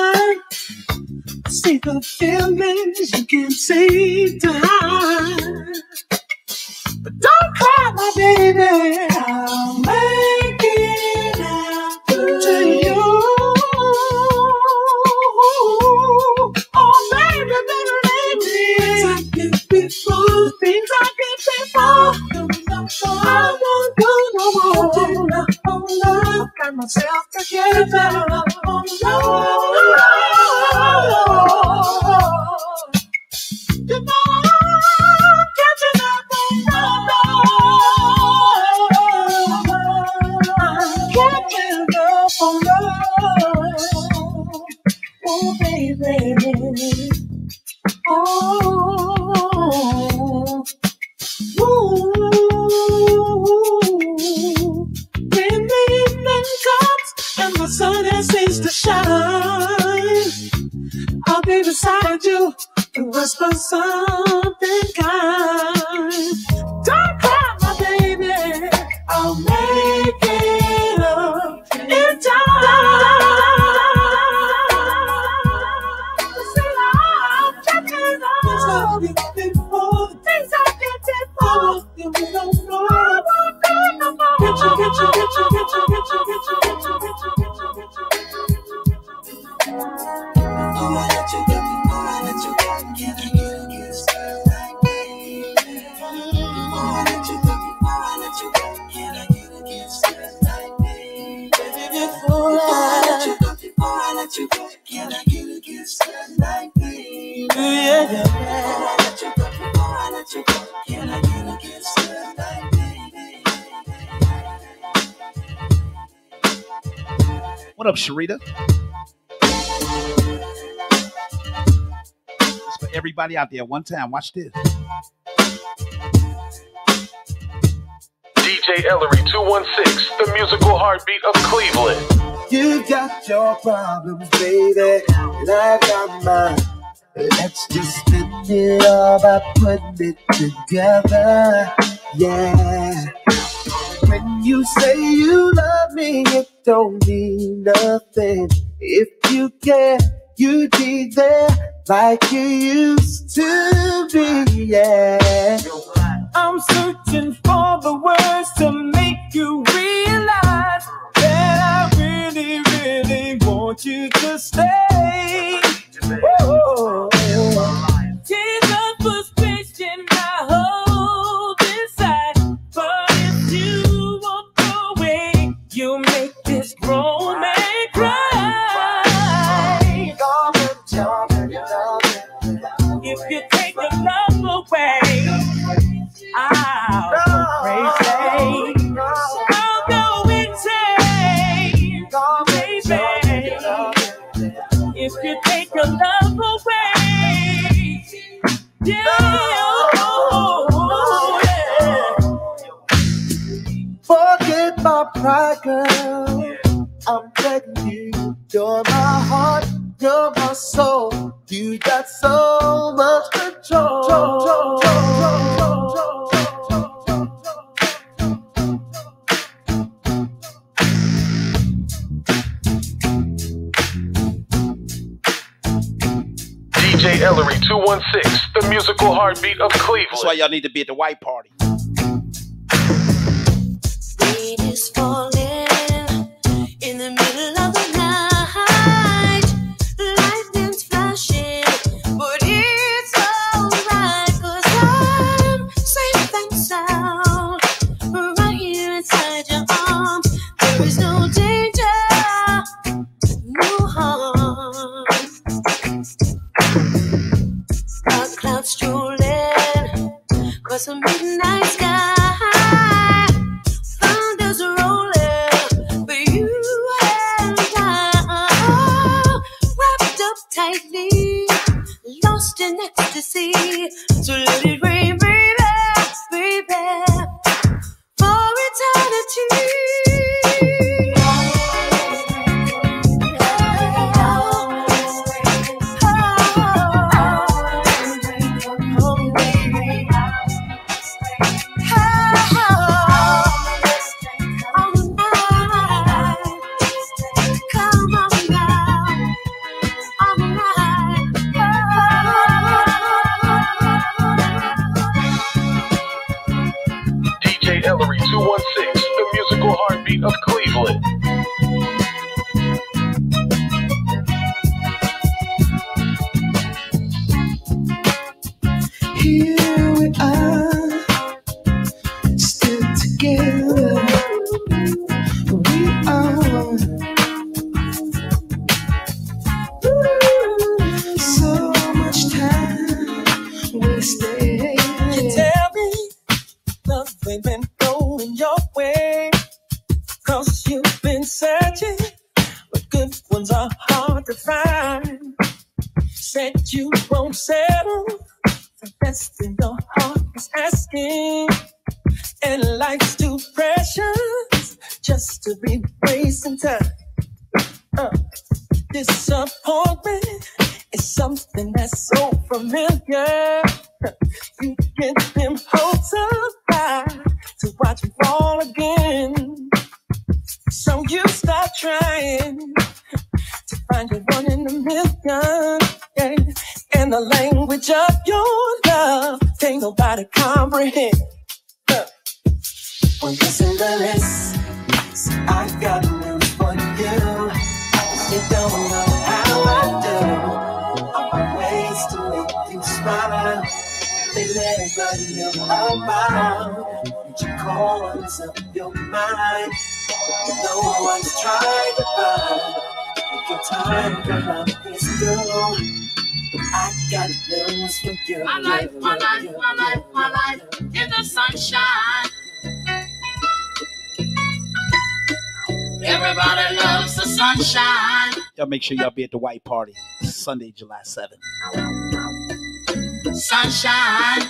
See the feelings you can't seem to hide. But don't cry, my baby. I'll make it up to you. Oh, baby, things I did before, things I did before. I won't do no more. Oh, no, got myself together. Oh, no. You know I'm catching up. Oh, baby. Oh, when the evening comes and the sun has ceased to shine, I'll be beside you and whisper something kind. Don't cry, my baby. I'll make it up in time. See, I'm catching up. Before the things I did before, you don't know. I won't do no more. Get you. Oh, I let you go. Can I get a kiss like me? Oh, I let you go. Can I get a kiss like me? Baby, before I let you go, can I get a kiss like me? Yeah. Before I let you go, can I get a kiss like me? What up, Sharita? It's for everybody out there. One time, watch this. DJ Ellery 216, the musical heartbeat of Cleveland. You got your problems, baby, and I got mine. Let's just spend it all by putting it together. Yeah. When you say you love me, it don't mean nothing. If you care, you'd be there like you used to be. Yeah. I'm searching for the words to make you realize that I really, really want you to stay. Whoa. Jesus was patient, I hold inside. But if you walk away, you make this grown man cry. If you take your love away, I'll go crazy. I'll go insane, baby. If you take your love away, forget my pride, girl. I'm begging you. You're my heart, you're my soul. You got so much control. DJ Ellery 216, the musical heartbeat of Cleveland. That's why y'all need to be at the white party. Rain is falling in the middle of the night. Lightning's flashing, but it's alright, 'cause I'm safe and sound right here inside your arms. There is no danger, no harm. Dark clouds strolling across the midnight sky. Thunder's rolling, but you and I, wrapped up tightly, lost in ecstasy. So let it rain, baby, baby, for eternity. DJ Ellery 216, the musical heartbeat of Cleveland. Here we are, still together. We are so much time wasted. You tell me nothing been going your way, 'cause you've been searching, but good ones are hard to find. Said you won't settle, the best in your heart is asking, and life's too precious just to be wasting time. Disappointment is something that's so familiar. You get them hopes up high to watch them fall again. So you start trying to find your one in a million. Yeah. And the language of your love can't nobody comprehend. Well, listen to this. So I got news for you. You don't know how I do. I'm ways to make you smile. They let it run your about the corners of your mind. No one's trying to find. Take your time, girl, it's through. I got news for you. My life in the sunshine. Everybody loves the sunshine. Y'all make sure y'all be at the white party Sunday, July 7th. Sunshine.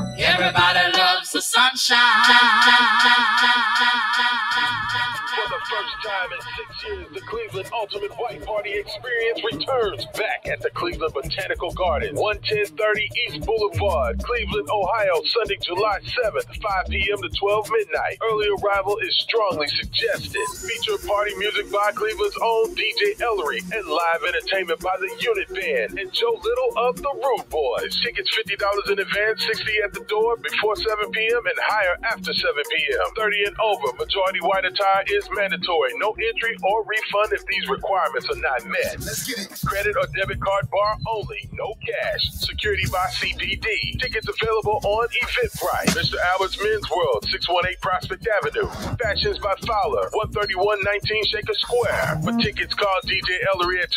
Everybody loves the sunshine. For the first time in 6 years, the Cleveland Ultimate White Party Experience returns back at the Cleveland Botanical Gardens, 1030 East Boulevard, Cleveland, Ohio, Sunday, July 7th, 5 p.m. to 12 midnight. Early arrival is strongly suggested. Feature party music by Cleveland's own DJ Ellery and live entertainment by the Unit Band and Joe Little of the Rude Boys. Tickets $50 in advance, $60 at the door before 7 p.m. and higher after 7 p.m. 30 and over. Majority white attire is mandatory. No entry or refund if these requirements are not met. Let's get it. Credit or debit card bar only. No cash. Security by CPD. Tickets available on Eventbrite. Mr. Albert's Men's World, 618 Prospect Avenue. Fashions by Fowler, 13119 Shaker Square. For tickets, call DJ Ellery at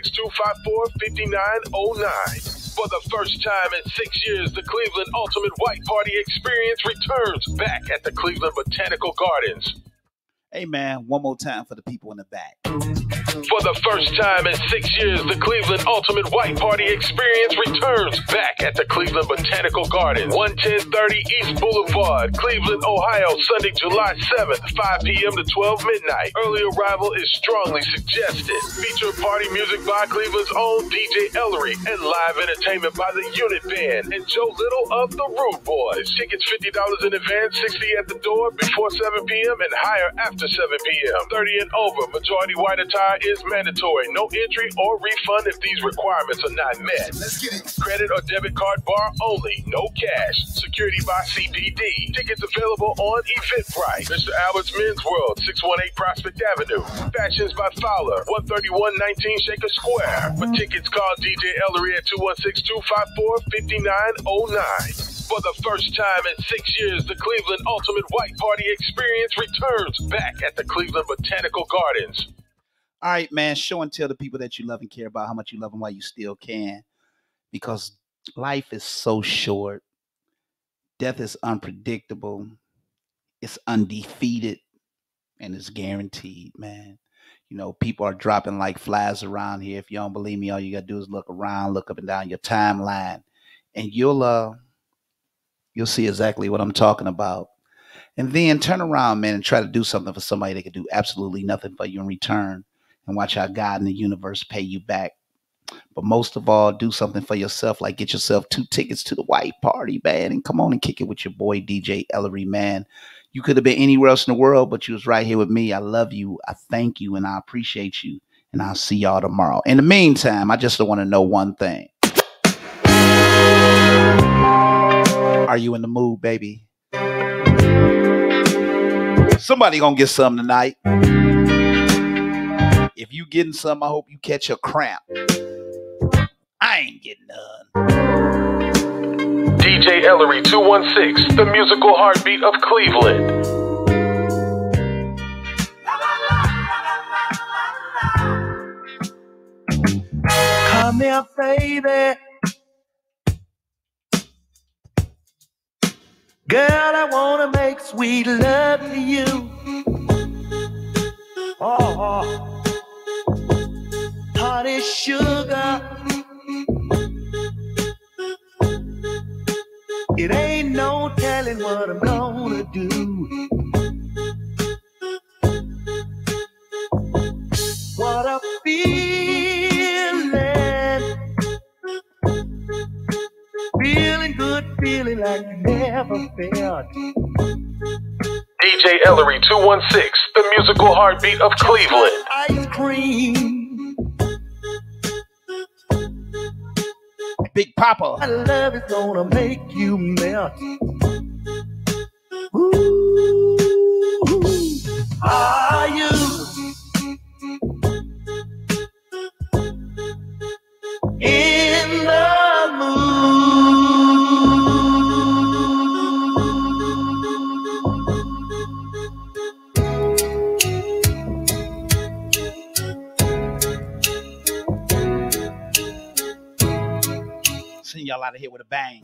216-254-5909. For the first time in 6 years, the Cleveland Ultimate White Party Experience returns back at the Cleveland Botanical Gardens. Hey, man, one more time for the people in the back. For the first time in 6 years, the Cleveland Ultimate White Party Experience returns back at the Cleveland Botanical Gardens, 1030 East Boulevard, Cleveland, Ohio, Sunday, July 7th, 5 p.m. to 12 midnight. Early arrival is strongly suggested. Feature party music by Cleveland's own DJ Ellery and live entertainment by the Unit Band and Joe Little of the Rude Boys. Tickets $50 in advance, $60 at the door before 7 p.m. and higher after 7 p.m. 30 and over. Majority white attire is mandatory. No entry or refund if these requirements are not met. Let's get it. Credit or debit card bar only. No cash. Security by CPD. Tickets available on Eventbrite. Mr. Albert's Men's World, 618 Prospect Avenue. Fashions by Fowler, 13119 Shaker Square. For tickets, call DJ Ellery at 216-254-5909. For the first time in 6 years, the Cleveland Ultimate White Party Experience returns back at the Cleveland Botanical Gardens. All right, man, show and tell the people that you love and care about how much you love them while you still can. Because life is so short. Death is unpredictable. It's undefeated. And it's guaranteed, man. You know, people are dropping like flies around here. If you don't believe me, all you got to do is look around, look up and down your timeline. And you'll see exactly what I'm talking about. And then turn around, man, and try to do something for somebody that can do absolutely nothing for you in return. And watch how God and the universe pay you back. But most of all, do something for yourself, like get yourself 2 tickets to the white party, man, and come on and kick it with your boy, DJ Ellery, man. You could have been anywhere else in the world, but you was right here with me. I love you. I thank you, and I appreciate you. And I'll see y'all tomorrow. In the meantime, I just want to know one thing. Are you in the mood, baby? Somebody gonna get something tonight. If you getting some, I hope you catch a cramp. I ain't getting none. DJ Ellery 216, the musical heartbeat of Cleveland. Come here, baby. Girl, I wanna make sweet love to you. Oh. Honey sugar, it ain't no telling what I'm gonna do. What a feeling, feeling good, feeling like you never felt. DJ Ellery 216, the musical heartbeat of Cleveland. Ice cream. Big Papa. My love is gonna make you melt. Ooh, are you in the mood? Send y'all out of here with a bang.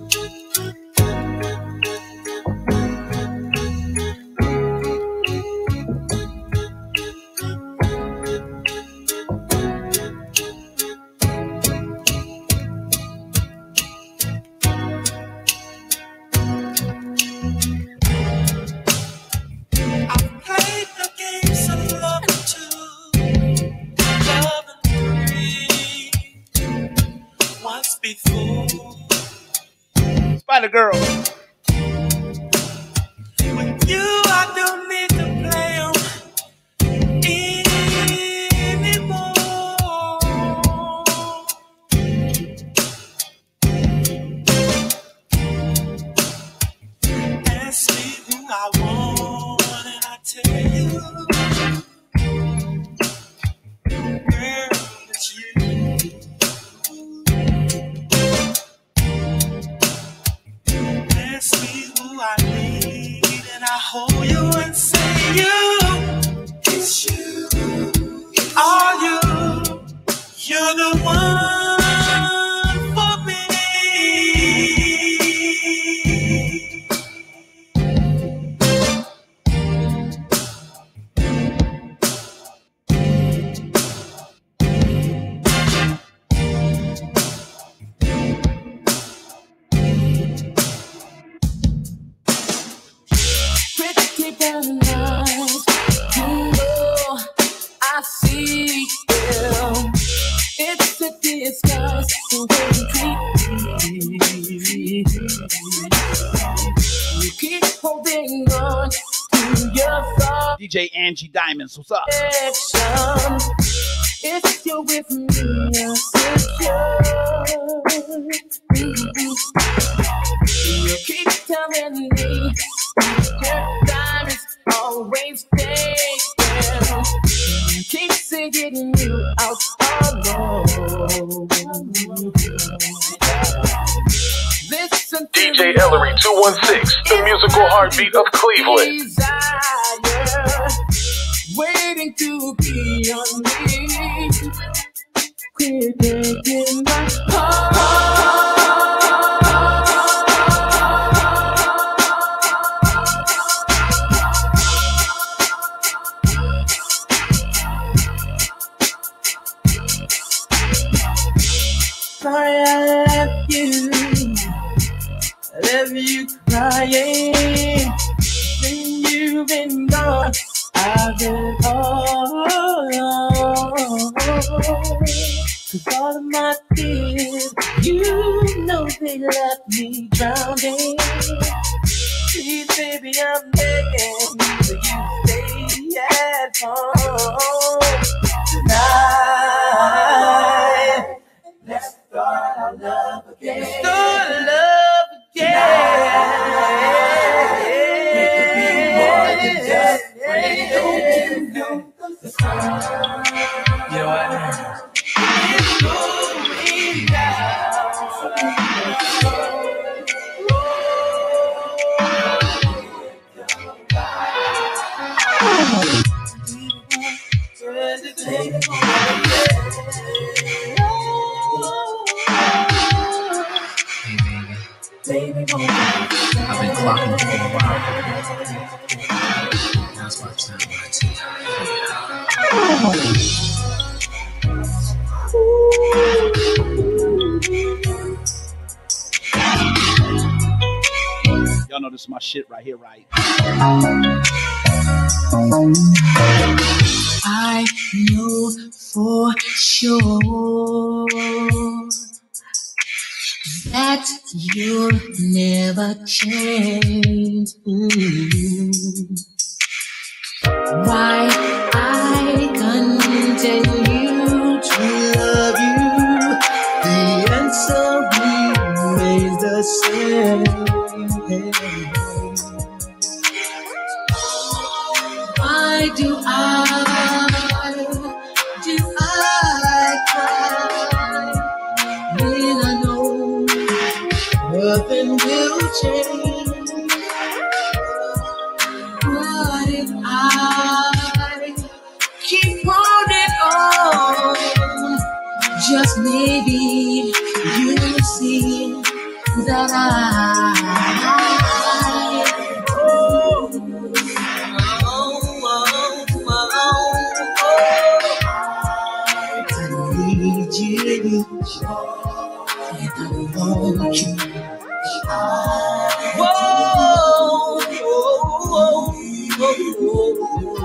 I've played the game so long. got it, girl. With you, I don't need to play 'em anymore. Ask me who I want, and I tell you, girl, it's you. Ask me who I need, and I hold you and say you. It's you, all you. You're the one for me. Pretty brown eyes, you know I see you. It's a disguise the way you treat me. You keep holding on to your thoughts. DJ Angie Diamonds, what's up? If you're with me, I'm secure. You keep telling me your time is always taken. You keep singing you out alone. Listen to DJ Ellery 216, the musical heartbeat of Cleveland. desire waiting to be unleashed. Quit taking my heart. Sorry I left you. I left you crying. Then you've been gone. I've been all alone. 'Cause all of my tears, you know they left me drowning. Please, baby, I'm begging you, stay at home tonight. Let's start our love again. Start love again. It could be more than just friends. You know what? It's going down. Baby, I've been clocking for a while. Now it's about time I tell Y'all know this is my shit right here, right? I know for sure that you'll never change. Why I continue to love you, the answer remains the same. Why do I cry when I know nothing will change? What if I keep holding on? Just maybe you'll see that I need you, and I want you. Whoa, whoa, whoa, whoa.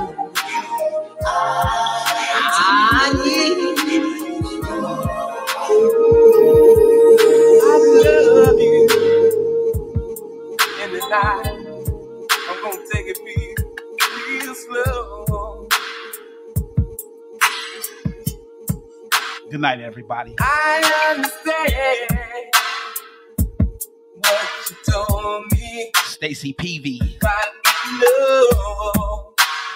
I need you. I love you. tonight. I'm gonna take it real slow. Good night, everybody. I understand what you told me. Stacy PV. But no,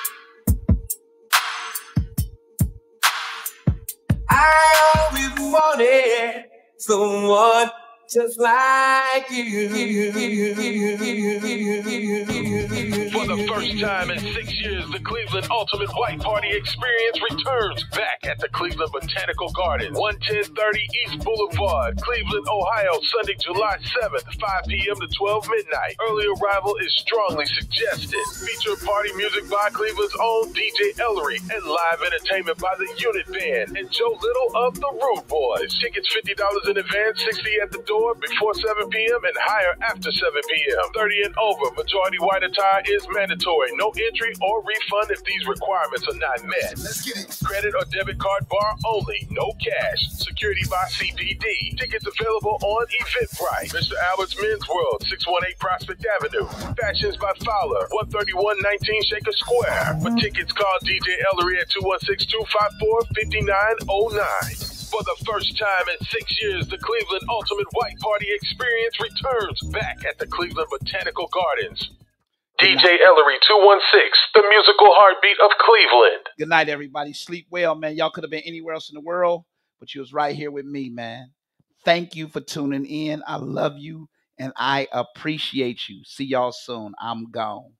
I always wanted someone just like you. For the first time in 6 years, the Cleveland Ultimate White Party Experience returns back at the Cleveland Botanical Gardens, 1030 East Boulevard, Cleveland, Ohio, Sunday, July 7th, 5 p.m. to 12 midnight. Early arrival is strongly suggested. Feature party music by Cleveland's own DJ Ellery and live entertainment by the Unit Band and Joe Little of the Rude Boys. Tickets $50 in advance, $60 at the door before 7 p.m. and higher after 7 p.m. 30 and over. Majority white attire is mandatory. No entry or refund if these requirements are not met. Let's get it. Credit or debit card bar only. No cash. Security by CPD. Tickets available on Eventbrite. Mr. Albert's Men's World, 618 Prospect Avenue. Fashions by Fowler, 13119 Shaker Square. For tickets, call DJ Ellery at 216-254-5909. For the first time in 6 years, the Cleveland Ultimate White Party Experience returns back at the Cleveland Botanical Gardens. DJ Ellery 216, the musical heartbeat of Cleveland. Good night, everybody. Sleep well, man. Y'all could have been anywhere else in the world, but you was right here with me, man. Thank you for tuning in. I love you, and I appreciate you. See y'all soon. I'm gone.